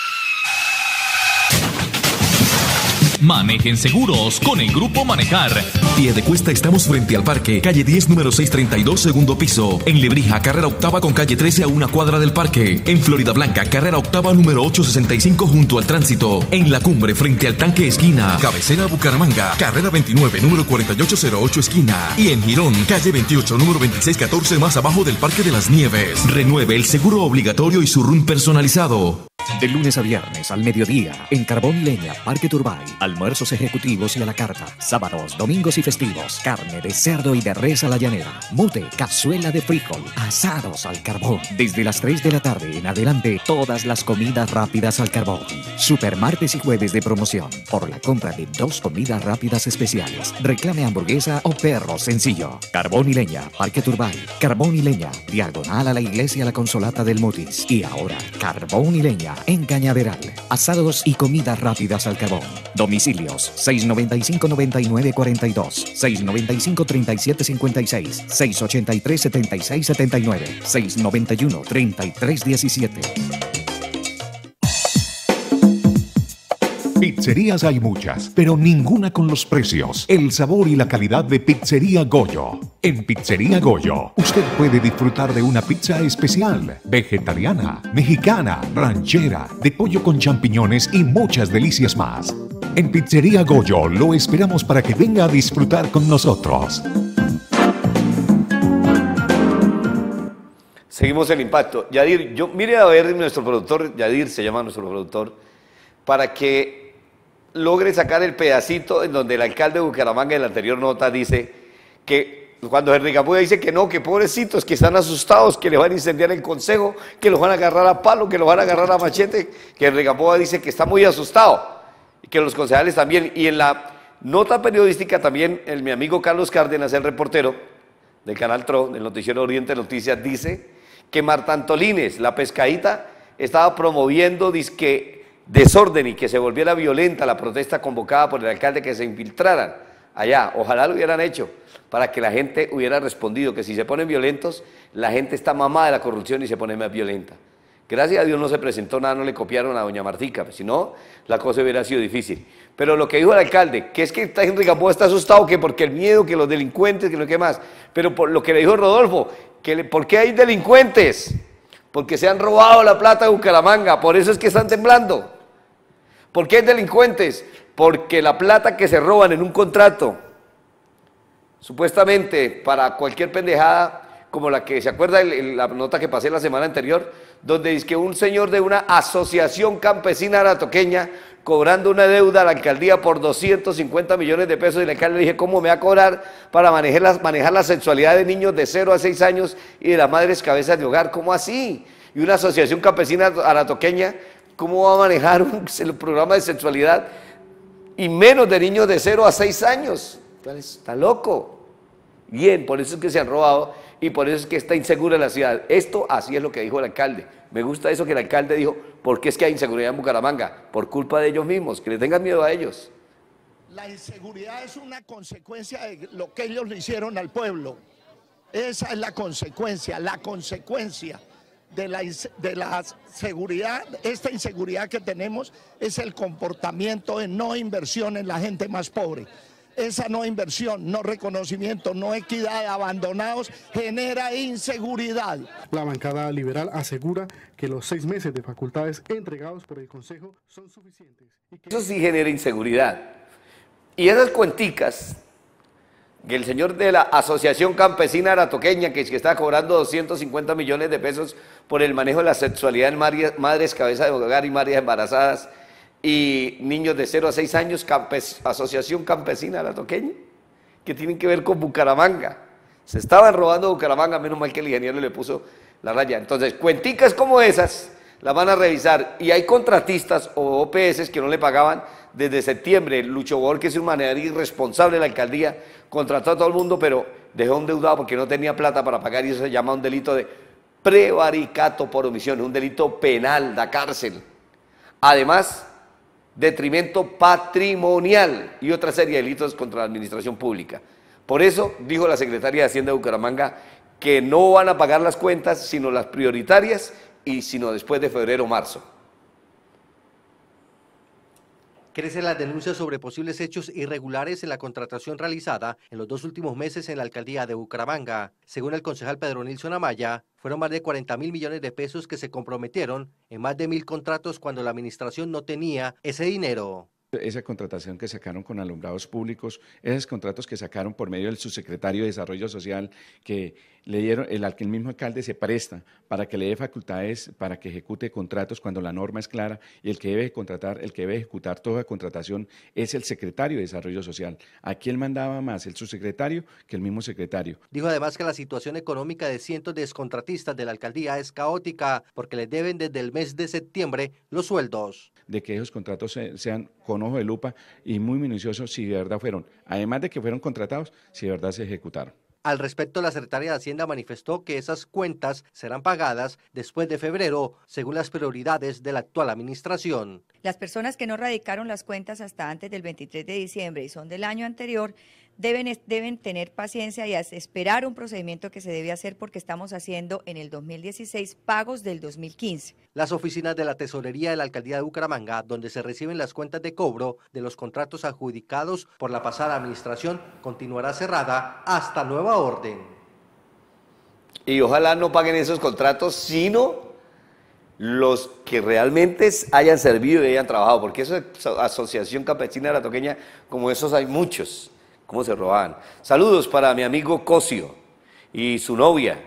Manejen seguros con el Grupo Manejar. Piedecuesta, estamos frente al parque, calle diez, número seiscientos treinta y dos, segundo piso. En Lebrija, carrera octava con calle trece a una cuadra del parque. En Florida Blanca, carrera octava, número ochocientos sesenta y cinco junto al tránsito. En La Cumbre, frente al tanque esquina. Cabecera Bucaramanga, carrera veintinueve, número cuarenta y ocho cero ocho esquina. Y en Girón, calle veintiocho, número veintiséis catorce más abajo del Parque de las Nieves. Renueve el seguro obligatorio y su R U N personalizado. De lunes a viernes al mediodía, en Carbón y Leña, Parque Turbay. Almuerzos ejecutivos y a la carta. Sábados, domingos y festivos. Carne de cerdo y de res a la llanera. Mute, cazuela de frijol. Asados al carbón. Desde las tres de la tarde en adelante, todas las comidas rápidas al carbón. Super martes y jueves de promoción. Por la compra de dos comidas rápidas especiales. Reclame hamburguesa o perro sencillo. Carbón y Leña, Parque Turbay. Carbón y Leña, diagonal a la iglesia La Consolata del Mutis. Y ahora, Carbón y Leña en Cañaveral. Asados y comidas rápidas al carbón. Domicilios seis noventa y cinco, noventa y nueve, cuarenta y dos, seis noventa y cinco, treinta y siete, cincuenta y seis, seis ochenta y tres, setenta y seis, setenta y nueve, seis noventa y uno, treinta y tres, diecisiete. Pizzerías hay muchas, pero ninguna con los precios, el sabor y la calidad de Pizzería Goyo. En Pizzería Goyo, usted puede disfrutar de una pizza especial, vegetariana, mexicana, ranchera, de pollo con champiñones y muchas delicias más. En Pizzería Goyo lo esperamos para que venga a disfrutar con nosotros. Seguimos el impacto. Yadir, yo mire a ver nuestro productor, Yadir se llama nuestro productor, para que logre sacar el pedacito en donde el alcalde de Bucaramanga en la anterior nota dice que cuando Henry Gamboa dice que no, que pobrecitos, que están asustados, que les van a incendiar el consejo, que los van a agarrar a palo, que los van a agarrar a machete, que Henry Gamboa dice que está muy asustado, y que los concejales también. Y en la nota periodística también, el, mi amigo Carlos Cárdenas, el reportero del Canal T R O, del noticiero Oriente Noticias, dice que Marta Antolines, la pescadita, estaba promoviendo disque desorden y que se volviera violenta la protesta convocada por el alcalde, que se infiltraran allá. Ojalá lo hubieran hecho para que la gente hubiera respondido, que si se ponen violentos, la gente está mamada de la corrupción y se pone más violenta. Gracias a Dios no se presentó nada, no le copiaron a doña Martica, si no, la cosa hubiera sido difícil. Pero lo que dijo el alcalde, que es que Henry Gamboa está asustado, que porque el miedo, que los delincuentes, que lo que más, pero por lo que le dijo Rodolfo, que le, ¿por qué hay delincuentes? Porque se han robado la plata de Bucaramanga, por eso es que están temblando. ¿Por qué hay delincuentes? Porque la plata que se roban en un contrato, supuestamente para cualquier pendejada, como la que se acuerda la nota que pasé la semana anterior, donde dice que un señor de una asociación campesina aratoqueña cobrando una deuda a la alcaldía por doscientos cincuenta millones de pesos, y el alcalde le dije, ¿cómo me va a cobrar para manejar la, manejar la sexualidad de niños de cero a seis años y de las madres cabezas de hogar? ¿Cómo así? Y una asociación campesina aratoqueña, ¿cómo va a manejar un, el programa de sexualidad y menos de niños de cero a seis años? Está loco. Bien, por eso es que se han robado y por eso es que está insegura la ciudad. Esto así es lo que dijo el alcalde. Me gusta eso que el alcalde dijo, ¿por qué es que hay inseguridad en Bucaramanga? Por culpa de ellos mismos, que le tengan miedo a ellos. La inseguridad es una consecuencia de lo que ellos le hicieron al pueblo. Esa es la consecuencia, la consecuencia de la, de la seguridad, esta inseguridad que tenemos es el comportamiento de no inversión en la gente más pobre. Esa no inversión, no reconocimiento, no equidad, abandonados, genera inseguridad. La bancada liberal asegura que los seis meses de facultades entregados por el Consejo son suficientes. Y que... Eso sí genera inseguridad. Y esas cuenticas que el señor de la Asociación Campesina Aratoqueña, que, es que está cobrando doscientos cincuenta millones de pesos por el manejo de la sexualidad en madres cabeza de hogar y madres embarazadas, y niños de cero a seis años, Campes, Asociación Campesina Aratoqueña, que tienen que ver con Bucaramanga. Se estaban robando Bucaramanga, menos mal que el ingeniero le puso la raya. Entonces, cuenticas como esas las van a revisar, y hay contratistas o O P S que no le pagaban desde septiembre. Lucho Borges, es un manera irresponsable de la alcaldía, contrató a todo el mundo, pero dejó endeudado porque no tenía plata para pagar, y eso se llama un delito de prevaricato por omisión, un delito penal, da cárcel. Además, detrimento patrimonial y otra serie de delitos contra la administración pública. Por eso dijo la secretaria de Hacienda de Bucaramanga que no van a pagar las cuentas sino las prioritarias y sino después de febrero o marzo. Crecen las denuncias sobre posibles hechos irregulares en la contratación realizada en los dos últimos meses en la alcaldía de Bucaramanga. Según el concejal Pedro Nilson Amaya, fueron más de cuarenta mil millones de pesos que se comprometieron en más de mil contratos cuando la administración no tenía ese dinero. Esa contratación que sacaron con alumbrados públicos, esos contratos que sacaron por medio del subsecretario de Desarrollo Social, que le dieron, el, el mismo alcalde se presta para que le dé facultades para que ejecute contratos cuando la norma es clara, y el que debe contratar, el que debe ejecutar toda contratación es el secretario de Desarrollo Social. Aquí él mandaba más el subsecretario que el mismo secretario. Dijo además que la situación económica de cientos de contratistas de la alcaldía es caótica porque les deben desde el mes de septiembre los sueldos. De que esos contratos sean con ojo de lupa y muy minuciosos si de verdad fueron, además de que fueron contratados, si de verdad se ejecutaron. Al respecto, la Secretaría de Hacienda manifestó que esas cuentas serán pagadas después de febrero, según las prioridades de la actual administración. Las personas que no radicaron las cuentas hasta antes del veintitrés de diciembre y son del año anterior, deben, deben tener paciencia y esperar un procedimiento que se debe hacer, porque estamos haciendo en el dos mil dieciséis pagos del dos mil quince. Las oficinas de la Tesorería de la Alcaldía de Bucaramanga, donde se reciben las cuentas de cobro de los contratos adjudicados por la pasada administración, continuará cerrada hasta nueva orden. Y ojalá no paguen esos contratos, sino los que realmente hayan servido y hayan trabajado, porque eso es Asociación Campesina Aratoqueña, como esos hay muchos, cómo se robaban. Saludos para mi amigo Cosio y su novia,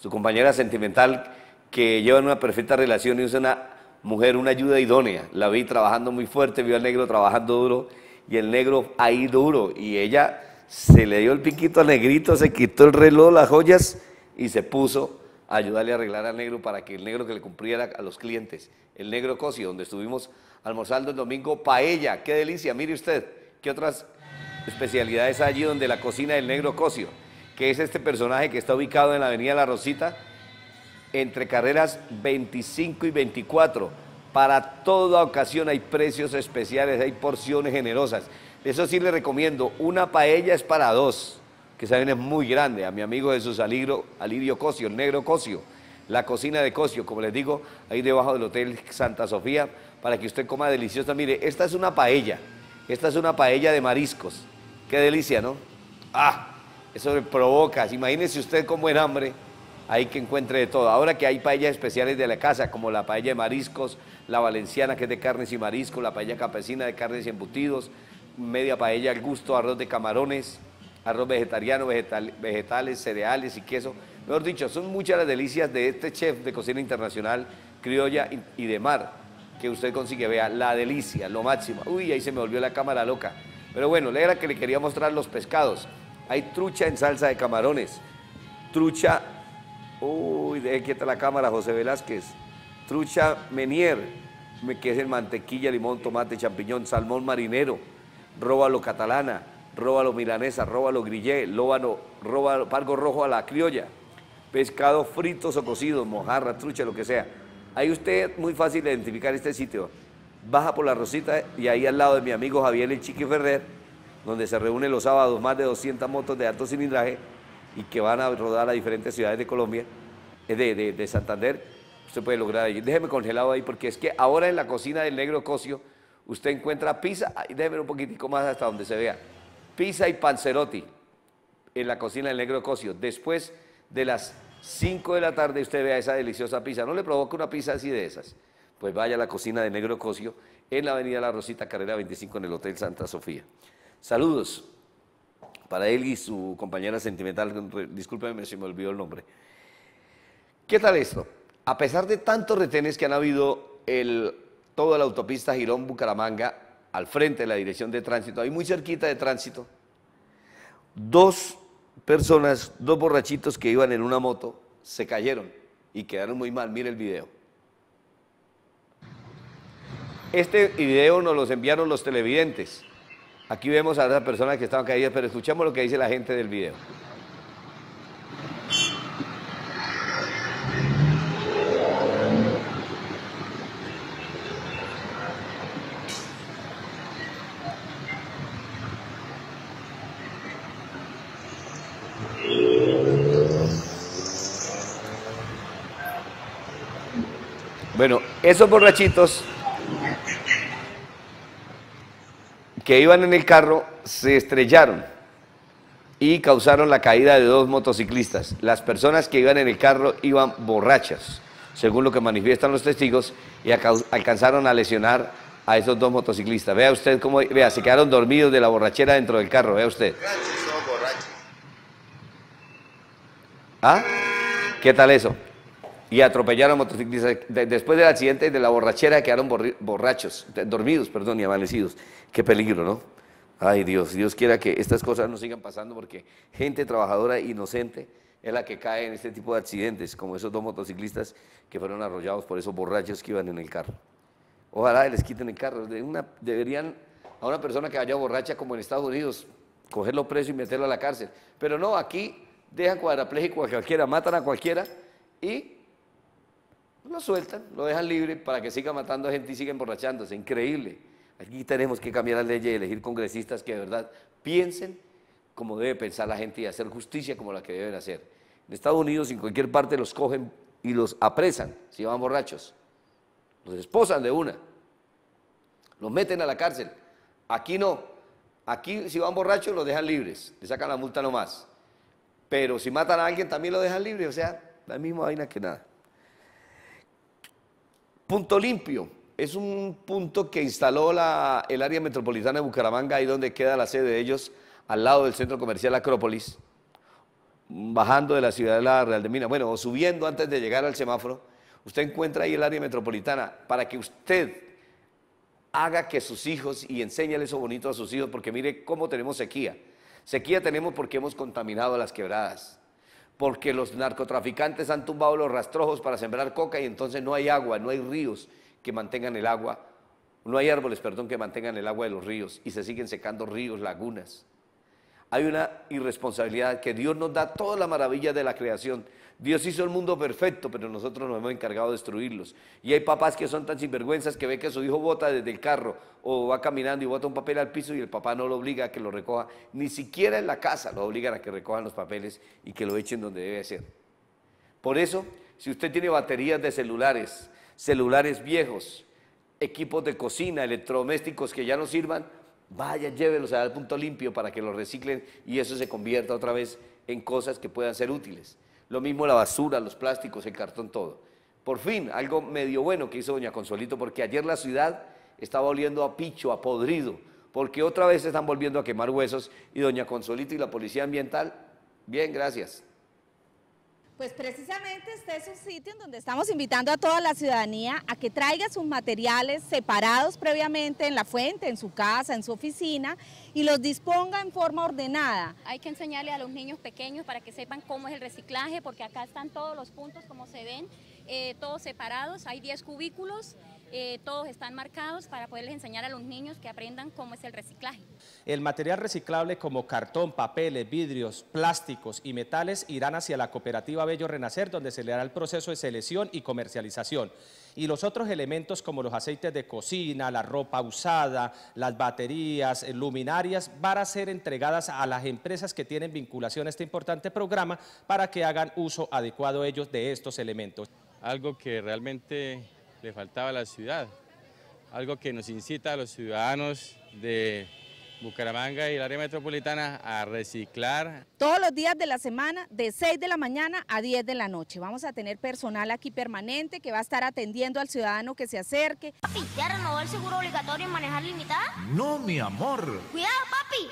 su compañera sentimental, que llevan una perfecta relación y es una mujer, una ayuda idónea. La vi trabajando muy fuerte, vio al negro trabajando duro y el negro ahí duro. Y ella se le dio el piquito al negrito, se quitó el reloj, las joyas y se puso a ayudarle a arreglar al negro para que el negro que le cumpliera a los clientes. El Negro Cosio, donde estuvimos almorzando el domingo, paella, qué delicia. Mire usted, qué otras especialidades hay allí donde la cocina del Negro Cosio, que es este personaje que está ubicado en la avenida La Rosita, entre carreras veinticinco y veinticuatro. Para toda ocasión hay precios especiales, hay porciones generosas. Eso sí le recomiendo, una paella es para dos, que saben es muy grande. A mi amigo Jesús Alirio, Alirio Cosio, el Negro Cosio, la cocina de Cosio, como les digo, ahí debajo del Hotel Santa Sofía, para que usted coma deliciosa. Mire, esta es una paella, esta es una paella de mariscos. Qué delicia, ¿no? Ah, eso me provoca. Imagínese usted con buen hambre, ahí que encuentre de todo. Ahora que hay paellas especiales de la casa, como la paella de mariscos, la valenciana que es de carnes y mariscos, la paella campesina de carnes y embutidos, media paella al gusto, arroz de camarones, arroz vegetariano, vegetal, vegetales, cereales y queso. Mejor dicho, son muchas las delicias de este chef de cocina internacional, criolla y, y de mar, que usted consigue. Vea, la delicia, lo máximo. Uy, ahí se me volvió la cámara loca. Pero bueno, le era que le quería mostrar los pescados. Hay trucha en salsa de camarones, trucha, uy, deje quieta la cámara, José Velázquez, trucha Menier, que es el mantequilla, limón, tomate, champiñón, salmón marinero, róbalo catalana, róbalo milanesa, róbalo grillé, lóbalo, róbalo, pargo rojo a la criolla, pescado fritos o cocidos, mojarra, trucha, lo que sea. Ahí usted, muy fácil de identificar este sitio, baja por La Rosita y ahí al lado de mi amigo Javier El Chiqui Ferrer, donde se reúnen los sábados más de doscientas motos de alto cilindraje y que van a rodar a diferentes ciudades de Colombia, de, de, de Santander. Usted puede lograr ahí. Déjeme congelado ahí, porque es que ahora en la cocina del Negro Cosio usted encuentra pizza, déjeme un poquitico más hasta donde se vea, pizza y panzerotti en la cocina del Negro Cosio. Después de las cinco de la tarde usted vea esa deliciosa pizza. ¿No le provoca una pizza así de esas? Pues vaya a la cocina del Negro Cosio en la avenida La Rosita, carrera veinticinco, en el Hotel Santa Sofía. Saludos para él y su compañera sentimental, discúlpeme si me olvidó el nombre. ¿Qué tal esto? A pesar de tantos retenes que han habido el, toda la autopista Girón-Bucaramanga, al frente de la dirección de tránsito, ahí muy cerquita de tránsito, dos personas, dos borrachitos que iban en una moto, se cayeron y quedaron muy mal. Mire el video. Este video nos los enviaron los televidentes. Aquí vemos a las personas que estaban caídas, pero escuchamos lo que dice la gente del video. Bueno, esos borrachitos que iban en el carro se estrellaron y causaron la caída de dos motociclistas. Las personas que iban en el carro iban borrachas, según lo que manifiestan los testigos, y alcanzaron a lesionar a esos dos motociclistas. Vea usted cómo, vea, se quedaron dormidos de la borrachera dentro del carro, vea usted. ¿Ah? ¿Qué tal eso? Y atropellaron motociclistas. De, después del accidente de la borrachera quedaron borrachos, dormidos, perdón, y amanecidos. Qué peligro, ¿no? Ay, Dios, Dios quiera que estas cosas no sigan pasando, porque gente trabajadora inocente es la que cae en este tipo de accidentes, como esos dos motociclistas que fueron arrollados por esos borrachos que iban en el carro. Ojalá les quiten el carro. De una, deberían a una persona que vaya borracha, como en Estados Unidos, cogerlo preso y meterlo a la cárcel. Pero no, aquí dejan cuadrapléjico a cualquiera, matan a cualquiera y lo sueltan, lo dejan libre para que siga matando a gente y siga emborrachándose. Increíble. Aquí tenemos que cambiar la ley y elegir congresistas que de verdad piensen como debe pensar la gente y hacer justicia como la que deben hacer. En Estados Unidos, en cualquier parte, los cogen y los apresan si van borrachos. Los esposan de una. Los meten a la cárcel. Aquí no. Aquí si van borrachos los dejan libres, le sacan la multa nomás. Pero si matan a alguien también lo dejan libre, o sea, la misma vaina que nada. Punto Limpio es un punto que instaló la, el área metropolitana de Bucaramanga, ahí donde queda la sede de ellos, al lado del centro comercial Acrópolis. bajando de la ciudad de la Real de Minas, bueno, o subiendo antes de llegar al semáforo, usted encuentra ahí el área metropolitana para que usted haga que sus hijos y enséñale eso bonito a sus hijos, porque mire cómo tenemos sequía. Sequía tenemos porque hemos contaminado las quebradas, porque los narcotraficantes han tumbado los rastrojos para sembrar coca y entonces no hay agua, no hay ríos que mantengan el agua, no hay árboles, perdón, que mantengan el agua de los ríos y se siguen secando ríos, lagunas. Hay una irresponsabilidad que Dios nos da toda la maravilla de la creación. Dios hizo el mundo perfecto, pero nosotros nos hemos encargado de destruirlos. Y hay papás que son tan sinvergüenzas que ve que su hijo bota desde el carro o va caminando y bota un papel al piso y el papá no lo obliga a que lo recoja, ni siquiera en la casa lo obligan a que recojan los papeles y que lo echen donde debe ser. Por eso, si usted tiene baterías de celulares, celulares viejos, equipos de cocina, electrodomésticos que ya no sirvan, vaya, llévelos al punto limpio para que los reciclen y eso se convierta otra vez en cosas que puedan ser útiles. Lo mismo la basura, los plásticos, el cartón, todo. Por fin, algo medio bueno que hizo doña Consuelito, porque ayer la ciudad estaba oliendo a picho, a podrido, porque otra vez se están volviendo a quemar huesos y doña Consuelito y la Policía Ambiental, bien, gracias. Pues precisamente este es un sitio en donde estamos invitando a toda la ciudadanía a que traiga sus materiales separados previamente en la fuente, en su casa, en su oficina y los disponga en forma ordenada. Hay que enseñarle a los niños pequeños para que sepan cómo es el reciclaje, porque acá están todos los puntos como se ven, eh, todos separados, hay diez cubículos. Eh, todos están marcados para poderles enseñar a los niños que aprendan cómo es el reciclaje. El material reciclable como cartón, papeles, vidrios, plásticos y metales irán hacia la cooperativa Bello Renacer, donde se le hará el proceso de selección y comercialización. Y los otros elementos como los aceites de cocina, la ropa usada, las baterías, luminarias, van a ser entregadas a las empresas que tienen vinculación a este importante programa para que hagan uso adecuado ellos de estos elementos. Algo que realmente le faltaba a la ciudad, algo que nos incita a los ciudadanos de Bucaramanga y el área metropolitana a reciclar. Todos los días de la semana, de seis de la mañana a diez de la noche. Vamos a tener personal aquí permanente que va a estar atendiendo al ciudadano que se acerque. Papi, ¿ya renovó el seguro obligatorio en manejar limitada? No, mi amor. Cuidado, papi.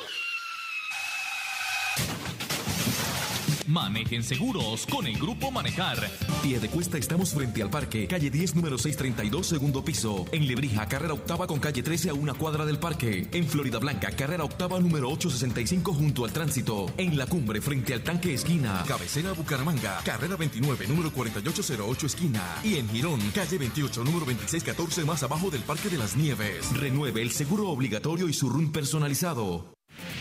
Manejen seguros con el Grupo Manejar. Piedecuesta estamos frente al parque, calle diez, número seiscientos treinta y dos, segundo piso. En Lebrija, carrera octava con calle trece a una cuadra del parque. En Florida Blanca, carrera octava, número ochocientos sesenta y cinco junto al tránsito. En La Cumbre, frente al tanque esquina. Cabecera Bucaramanga, carrera veintinueve, número cuarenta y ocho cero ocho esquina. Y en Girón, calle veintiocho, número veintiséis catorce más abajo del Parque de las Nieves. Renueve el seguro obligatorio y su R U N personalizado.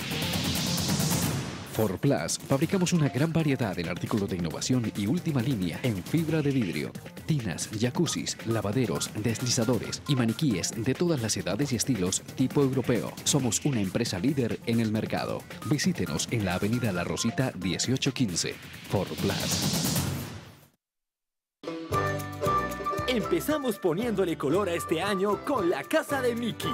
Forplas, fabricamos una gran variedad en artículos de innovación y última línea en fibra de vidrio, tinas, jacuzzis, lavaderos, deslizadores y maniquíes de todas las edades y estilos tipo europeo. Somos una empresa líder en el mercado. Visítenos en la avenida La Rosita dieciocho quince. Forplas. Empezamos poniéndole color a este año con la casa de Mickey.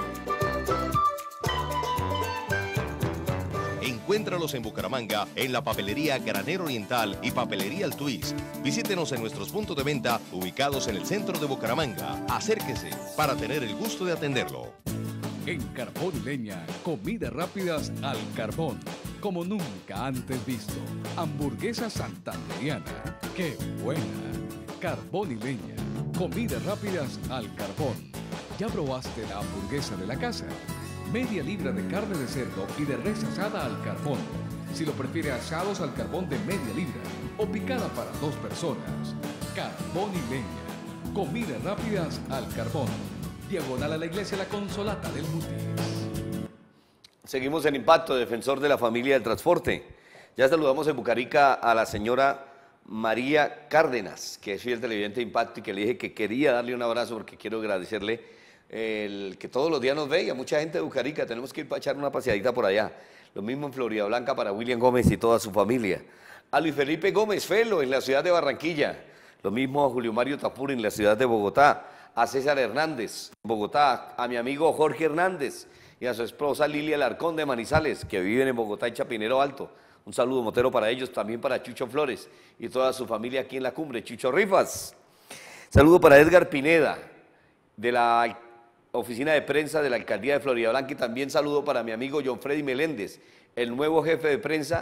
Encuéntralos en Bucaramanga, en la papelería Granero Oriental y papelería El Twist. Visítenos en nuestros puntos de venta ubicados en el centro de Bucaramanga. Acérquese para tener el gusto de atenderlo. En Carbón y Leña, comidas rápidas al carbón, como nunca antes visto. Hamburguesa santanderiana, ¡qué buena! Carbón y Leña, comidas rápidas al carbón. ¿Ya probaste la hamburguesa de la casa? Media libra de carne de cerdo y de res asada al carbón. Si lo prefiere asados al carbón de media libra o picada para dos personas. Carbón y Leña, comidas rápidas al carbón. Diagonal a la iglesia La Consolata del Mutis. Seguimos en Impacto, defensor de la familia del transporte. Ya saludamos en Bucarica a la señora María Cárdenas, que es fiel televidente de Impacto y que le dije que quería darle un abrazo porque quiero agradecerle el que todos los días nos ve y a mucha gente de Bucarica. Tenemos que ir para echar una paseadita por allá. Lo mismo en Florida Blanca para William Gómez y toda su familia. A Luis Felipe Gómez Felo en la ciudad de Barranquilla. Lo mismo a Julio Mario Tapur en la ciudad de Bogotá. A César Hernández en Bogotá. A mi amigo Jorge Hernández y a su esposa Lilia Alarcón de Manizales, que viven en Bogotá y Chapinero Alto. Un saludo motero para ellos, también para Chucho Flores y toda su familia aquí en la cumbre. Chucho Rifas. Saludo para Edgar Pineda de la oficina de prensa de la alcaldía de Florida Blanca y también saludo para mi amigo John Freddy Meléndez, el nuevo jefe de prensa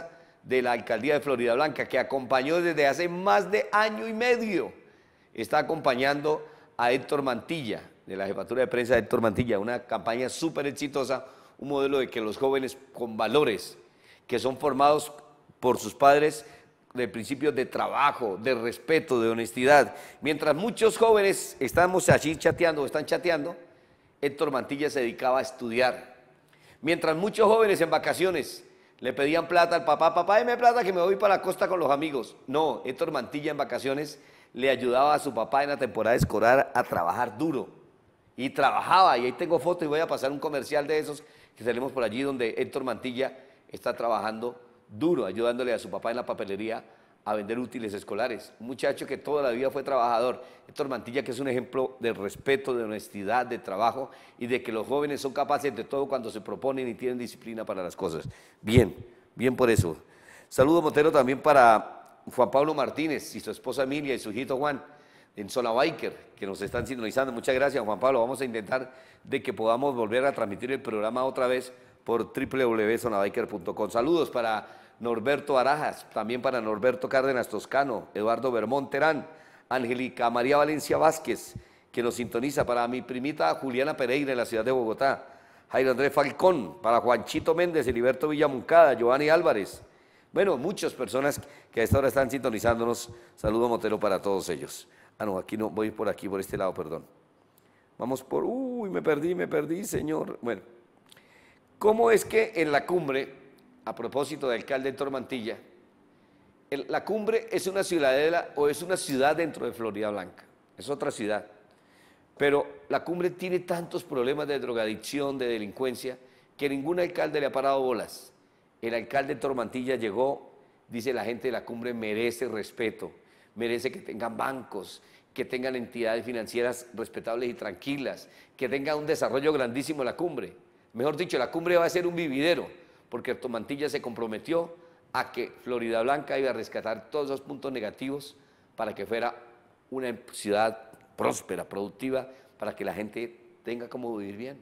de la alcaldía de Floridablanca, que acompañó desde hace más de año y medio, está acompañando a Héctor Mantilla, de la jefatura de prensa de Héctor Mantilla, una campaña súper exitosa, un modelo de que los jóvenes con valores, que son formados por sus padres, de principios de trabajo, de respeto, de honestidad. Mientras muchos jóvenes estamos allí chateando, están chateando, Héctor Mantilla se dedicaba a estudiar. Mientras muchos jóvenes en vacaciones le pedían plata al papá, papá, deme plata que me voy para la costa con los amigos. No, Héctor Mantilla en vacaciones le ayudaba a su papá en la temporada escolar a trabajar duro. Y trabajaba, y ahí tengo fotos y voy a pasar un comercial de esos que tenemos por allí donde Héctor Mantilla está trabajando duro, ayudándole a su papá en la papelería a vender útiles escolares. Un muchacho que toda la vida fue trabajador. Héctor Mantilla, que es un ejemplo de respeto, de honestidad, de trabajo y de que los jóvenes son capaces de todo cuando se proponen y tienen disciplina para las cosas. Bien, bien por eso. Saludo Montero también para Juan Pablo Martínez y su esposa Emilia y su hijito Juan en Zona Biker, que nos están sintonizando. Muchas gracias, Juan Pablo. Vamos a intentar de que podamos volver a transmitir el programa otra vez por w w w punto zona biker punto com. Saludos para Norberto Arajas, también para Norberto Cárdenas Toscano, Eduardo Bermón Terán, Angélica María Valencia Vázquez, que nos sintoniza, para mi primita Juliana Pereira en la ciudad de Bogotá, Jairo Andrés Falcón, para Juanchito Méndez, Heriberto Villamuncada, Giovanni Álvarez. Bueno, muchas personas que a esta hora están sintonizándonos. Saludo Motero para todos ellos. Ah, no, aquí no, voy por aquí, por este lado, perdón. Vamos por, uy, me perdí, me perdí, señor. Bueno. ¿Cómo es que en la cumbre, a propósito del alcalde Héctor Mantilla, el, la cumbre es una ciudadela o es una ciudad dentro de Floridablanca? Es otra ciudad. Pero la cumbre tiene tantos problemas de drogadicción, de delincuencia, que ningún alcalde le ha parado bolas. El alcalde Héctor Mantilla llegó, dice la gente de la cumbre, merece respeto, merece que tengan bancos, que tengan entidades financieras respetables y tranquilas, que tenga un desarrollo grandísimo en la cumbre. Mejor dicho, la cumbre va a ser un vividero, porque Héctor Mantilla se comprometió a que Floridablanca iba a rescatar todos esos puntos negativos para que fuera una ciudad próspera, productiva, para que la gente tenga cómo vivir bien.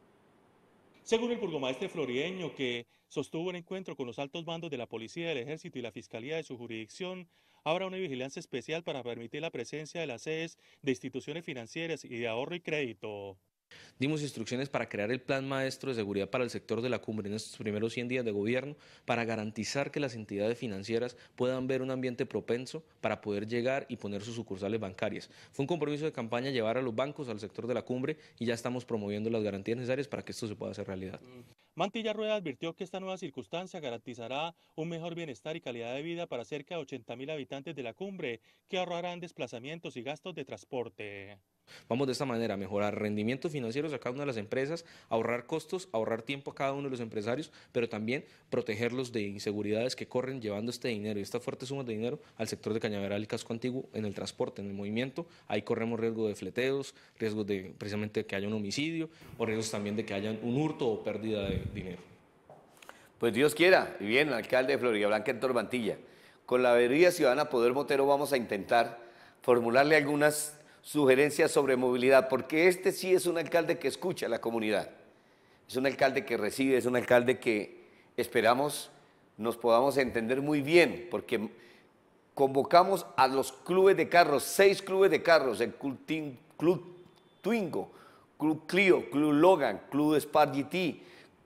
Según el burgomaestre florideño, que sostuvo un encuentro con los altos mandos de la Policía, del Ejército y la Fiscalía de su jurisdicción, habrá una vigilancia especial para permitir la presencia de las sedes de instituciones financieras y de ahorro y crédito. Dimos instrucciones para crear el plan maestro de seguridad para el sector de la cumbre en estos primeros cien días de gobierno, para garantizar que las entidades financieras puedan ver un ambiente propenso para poder llegar y poner sus sucursales bancarias. Fue un compromiso de campaña llevar a los bancos al sector de la cumbre y ya estamos promoviendo las garantías necesarias para que esto se pueda hacer realidad. Mantilla Rueda advirtió que esta nueva circunstancia garantizará un mejor bienestar y calidad de vida para cerca de ochenta mil habitantes de la cumbre, que ahorrarán desplazamientos y gastos de transporte. Vamos de esta manera a mejorar rendimientos financieros a cada una de las empresas, ahorrar costos, ahorrar tiempo a cada uno de los empresarios, pero también protegerlos de inseguridades que corren llevando este dinero y estas fuertes sumas de dinero al sector de Cañaveral y Casco Antiguo en el transporte, en el movimiento. Ahí corremos riesgo de fleteos, riesgos de precisamente que haya un homicidio o riesgos también de que haya un hurto o pérdida de dinero. Pues Dios quiera, y bien, alcalde de Floridablanca, Héctor Mantilla. Con la veeduría ciudadana Poder Motero vamos a intentar formularle algunas sugerencias sobre movilidad, porque este sí es un alcalde que escucha a la comunidad, es un alcalde que recibe, es un alcalde que esperamos nos podamos entender muy bien, porque convocamos a los clubes de carros, seis clubes de carros, el Club, Team, Club Twingo, Club Clio, Club Logan, Club Spark G T,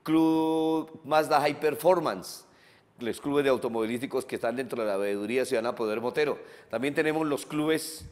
Club Mazda High Performance, los clubes de automovilísticos que están dentro de la veeduría ciudadana Poder Motero. También tenemos los clubes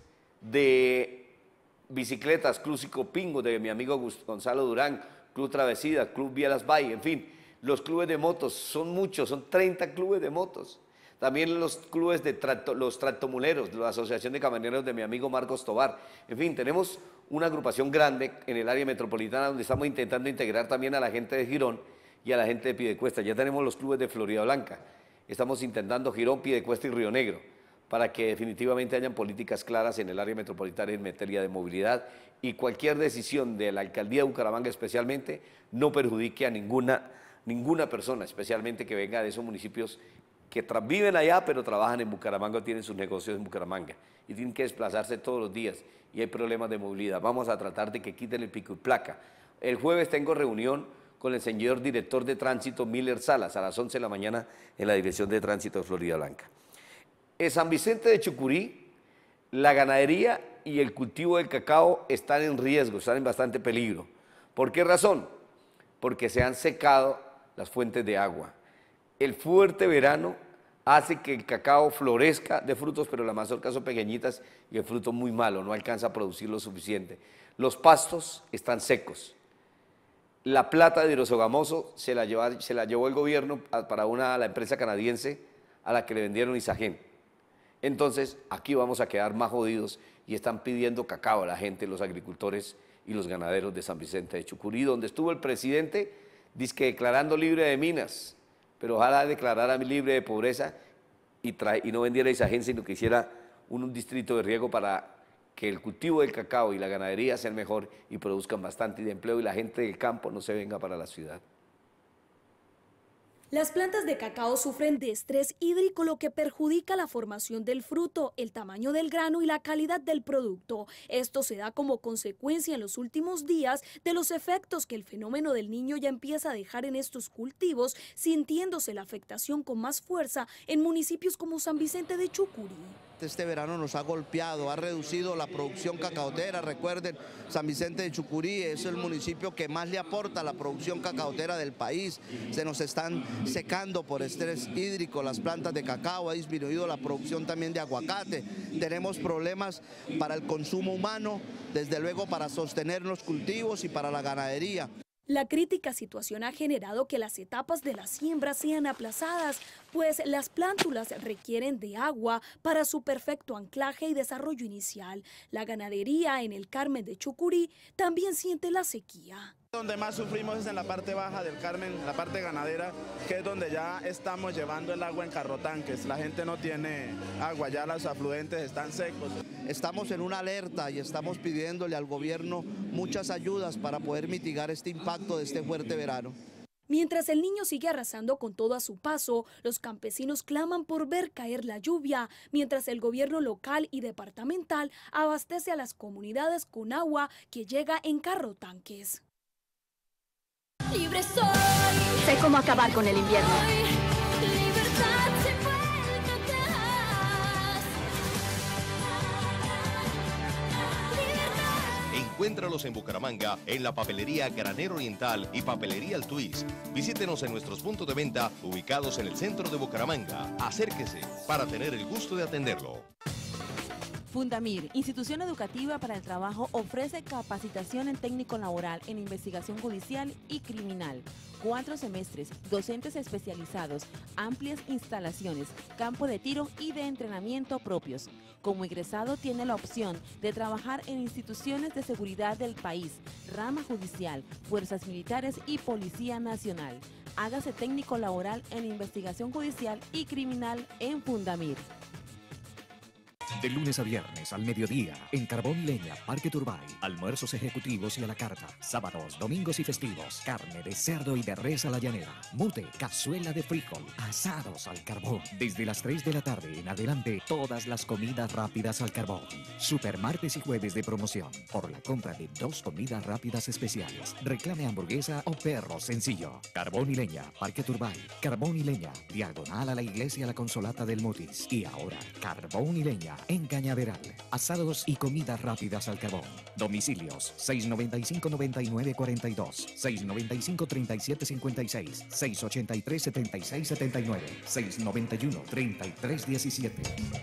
de bicicletas, Club Ciclopingo de mi amigo Gonzalo Durán, Club Travesida, Club Vielas Bay, en fin, los clubes de motos, son muchos, son treinta clubes de motos. También los clubes de tracto, los tractomuleros, la Asociación de Camioneros de mi amigo Marcos Tobar. En fin, tenemos una agrupación grande en el área metropolitana donde estamos intentando integrar también a la gente de Girón y a la gente de Piedecuesta. Ya tenemos los clubes de Floridablanca, estamos intentando Girón, Piedecuesta y Río Negro, para que definitivamente hayan políticas claras en el área metropolitana en materia de movilidad y cualquier decisión de la alcaldía de Bucaramanga especialmente no perjudique a ninguna, ninguna persona, especialmente que venga de esos municipios que viven allá pero trabajan en Bucaramanga o tienen sus negocios en Bucaramanga y tienen que desplazarse todos los días y hay problemas de movilidad. Vamos a tratar de que quiten el pico y placa. El jueves tengo reunión con el señor director de tránsito Miller Salas a las once de la mañana en la Dirección de Tránsito de Florida Blanca. En San Vicente de Chucurí, la ganadería y el cultivo del cacao están en riesgo, están en bastante peligro. ¿Por qué razón? Porque se han secado las fuentes de agua. El fuerte verano hace que el cacao florezca de frutos, pero las mazorcas son pequeñitas y el fruto muy malo, no alcanza a producir lo suficiente. Los pastos están secos. La plata de hidrosogamoso se la, lleva, se la llevó el gobierno a, para una, la empresa canadiense a la que le vendieron Isagen. Entonces, aquí vamos a quedar más jodidos y están pidiendo cacao a la gente, los agricultores y los ganaderos de San Vicente de Chucurí, donde estuvo el presidente, dizque declarando libre de minas, pero ojalá declarara libre de pobreza y, trae, y no vendiera Isagen, sino que hiciera un, un distrito de riego para que el cultivo del cacao y la ganadería sean mejor y produzcan bastante de empleo y la gente del campo no se venga para la ciudad. Las plantas de cacao sufren de estrés hídrico, lo que perjudica la formación del fruto, el tamaño del grano y la calidad del producto. Esto se da como consecuencia en los últimos días de los efectos que el fenómeno del Niño ya empieza a dejar en estos cultivos, sintiéndose la afectación con más fuerza en municipios como San Vicente de Chucurí. Este verano nos ha golpeado, ha reducido la producción cacaotera. Recuerden, San Vicente de Chucurí es el municipio que más le aporta a la producción cacaotera del país. Se nos están secando por estrés hídrico las plantas de cacao, ha disminuido la producción también de aguacate. Tenemos problemas para el consumo humano, desde luego para sostener los cultivos y para la ganadería. La crítica situación ha generado que las etapas de la siembra sean aplazadas, pues las plántulas requieren de agua para su perfecto anclaje y desarrollo inicial. La ganadería en el Carmen de Chucurí también siente la sequía. Donde más sufrimos es en la parte baja del Carmen, la parte ganadera, que es donde ya estamos llevando el agua en carrotanques. La gente no tiene agua, ya los afluentes están secos. Estamos en una alerta y estamos pidiéndole al gobierno muchas ayudas para poder mitigar este impacto de este fuerte verano. Mientras el Niño sigue arrasando con todo a su paso, los campesinos claman por ver caer la lluvia, mientras el gobierno local y departamental abastece a las comunidades con agua que llega en carrotanques. Libre soy. Sé cómo acabar con el invierno. Soy, libertad se vuelve atrás. Libertad. Encuéntralos en Bucaramanga en la papelería Granero Oriental y papelería El Twist. Visítenos en nuestros puntos de venta ubicados en el centro de Bucaramanga. Acérquese para tener el gusto de atenderlo. Fundamir, institución educativa para el trabajo, ofrece capacitación en técnico laboral, en investigación judicial y criminal. Cuatro semestres, docentes especializados, amplias instalaciones, campo de tiro y de entrenamiento propios. Como egresado tiene la opción de trabajar en instituciones de seguridad del país, rama judicial, fuerzas militares y Policía Nacional. Hágase técnico laboral en investigación judicial y criminal en Fundamir. De lunes a viernes al mediodía, en Carbón y Leña, Parque Turbay, almuerzos ejecutivos y a la carta, sábados, domingos y festivos, carne de cerdo y de res a la llanera, mute, cazuela de frijol, asados al carbón. Desde las tres de la tarde en adelante, todas las comidas rápidas al carbón. Super martes y jueves de promoción. Por la compra de dos comidas rápidas especiales, reclame hamburguesa o perro sencillo. Carbón y Leña, Parque Turbay, Carbón y Leña, diagonal a la iglesia La Consolata del Mutis. Y ahora, Carbón y Leña en Cañaveral. Asados y comidas rápidas al carbón. Domicilios seis noventa y cinco, noventa y nueve, cuarenta y dos, seis noventa y cinco, treinta y siete, cincuenta y seis, seis ochenta y tres, setenta y seis, setenta y nueve, seis noventa y uno, treinta y tres, diecisiete.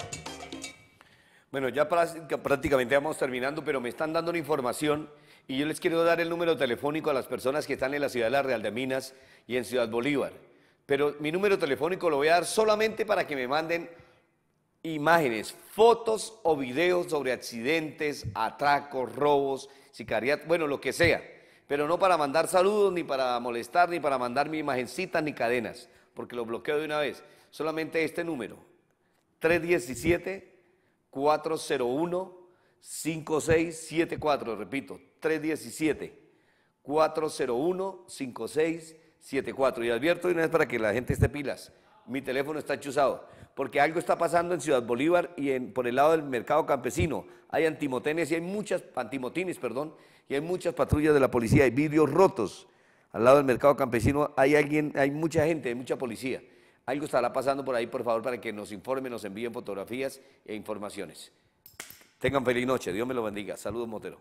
Bueno, ya prácticamente vamos terminando, pero me están dando una información y yo les quiero dar el número telefónico a las personas que están en la ciudad de La Real de Minas y en Ciudad Bolívar. Pero mi número telefónico lo voy a dar solamente para que me manden imágenes, fotos o videos sobre accidentes, atracos, robos, sicariatos, bueno, lo que sea, pero no para mandar saludos, ni para molestar, ni para mandar mi imagencitas, ni cadenas, porque lo bloqueo de una vez. Solamente este número, tres uno siete, cuatro cero uno, cinco seis siete cuatro, repito, tres uno siete, cuatro cero uno, cinco seis siete cuatro, y advierto de una vez para que la gente esté pilas, mi teléfono está chuzado, porque algo está pasando en Ciudad Bolívar y en, por el lado del mercado campesino. Hay antimotenes y hay muchas, antimotines, perdón, y hay muchas patrullas de la policía, hay vidrios rotos. al lado del mercado campesino, hay alguien, hay mucha gente, hay mucha policía. Algo estará pasando por ahí, por favor, para que nos informen, nos envíen fotografías e informaciones. Tengan feliz noche, Dios me lo bendiga. Saludos, Motero.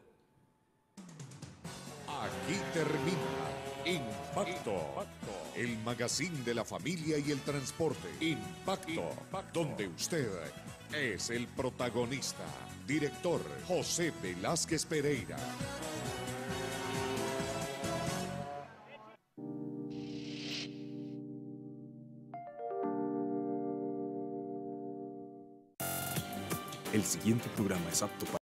Aquí termina Impacto, el magazine de la familia y el transporte. Impacto, donde usted es el protagonista. Director José Velázquez Pereira. El siguiente programa es apto para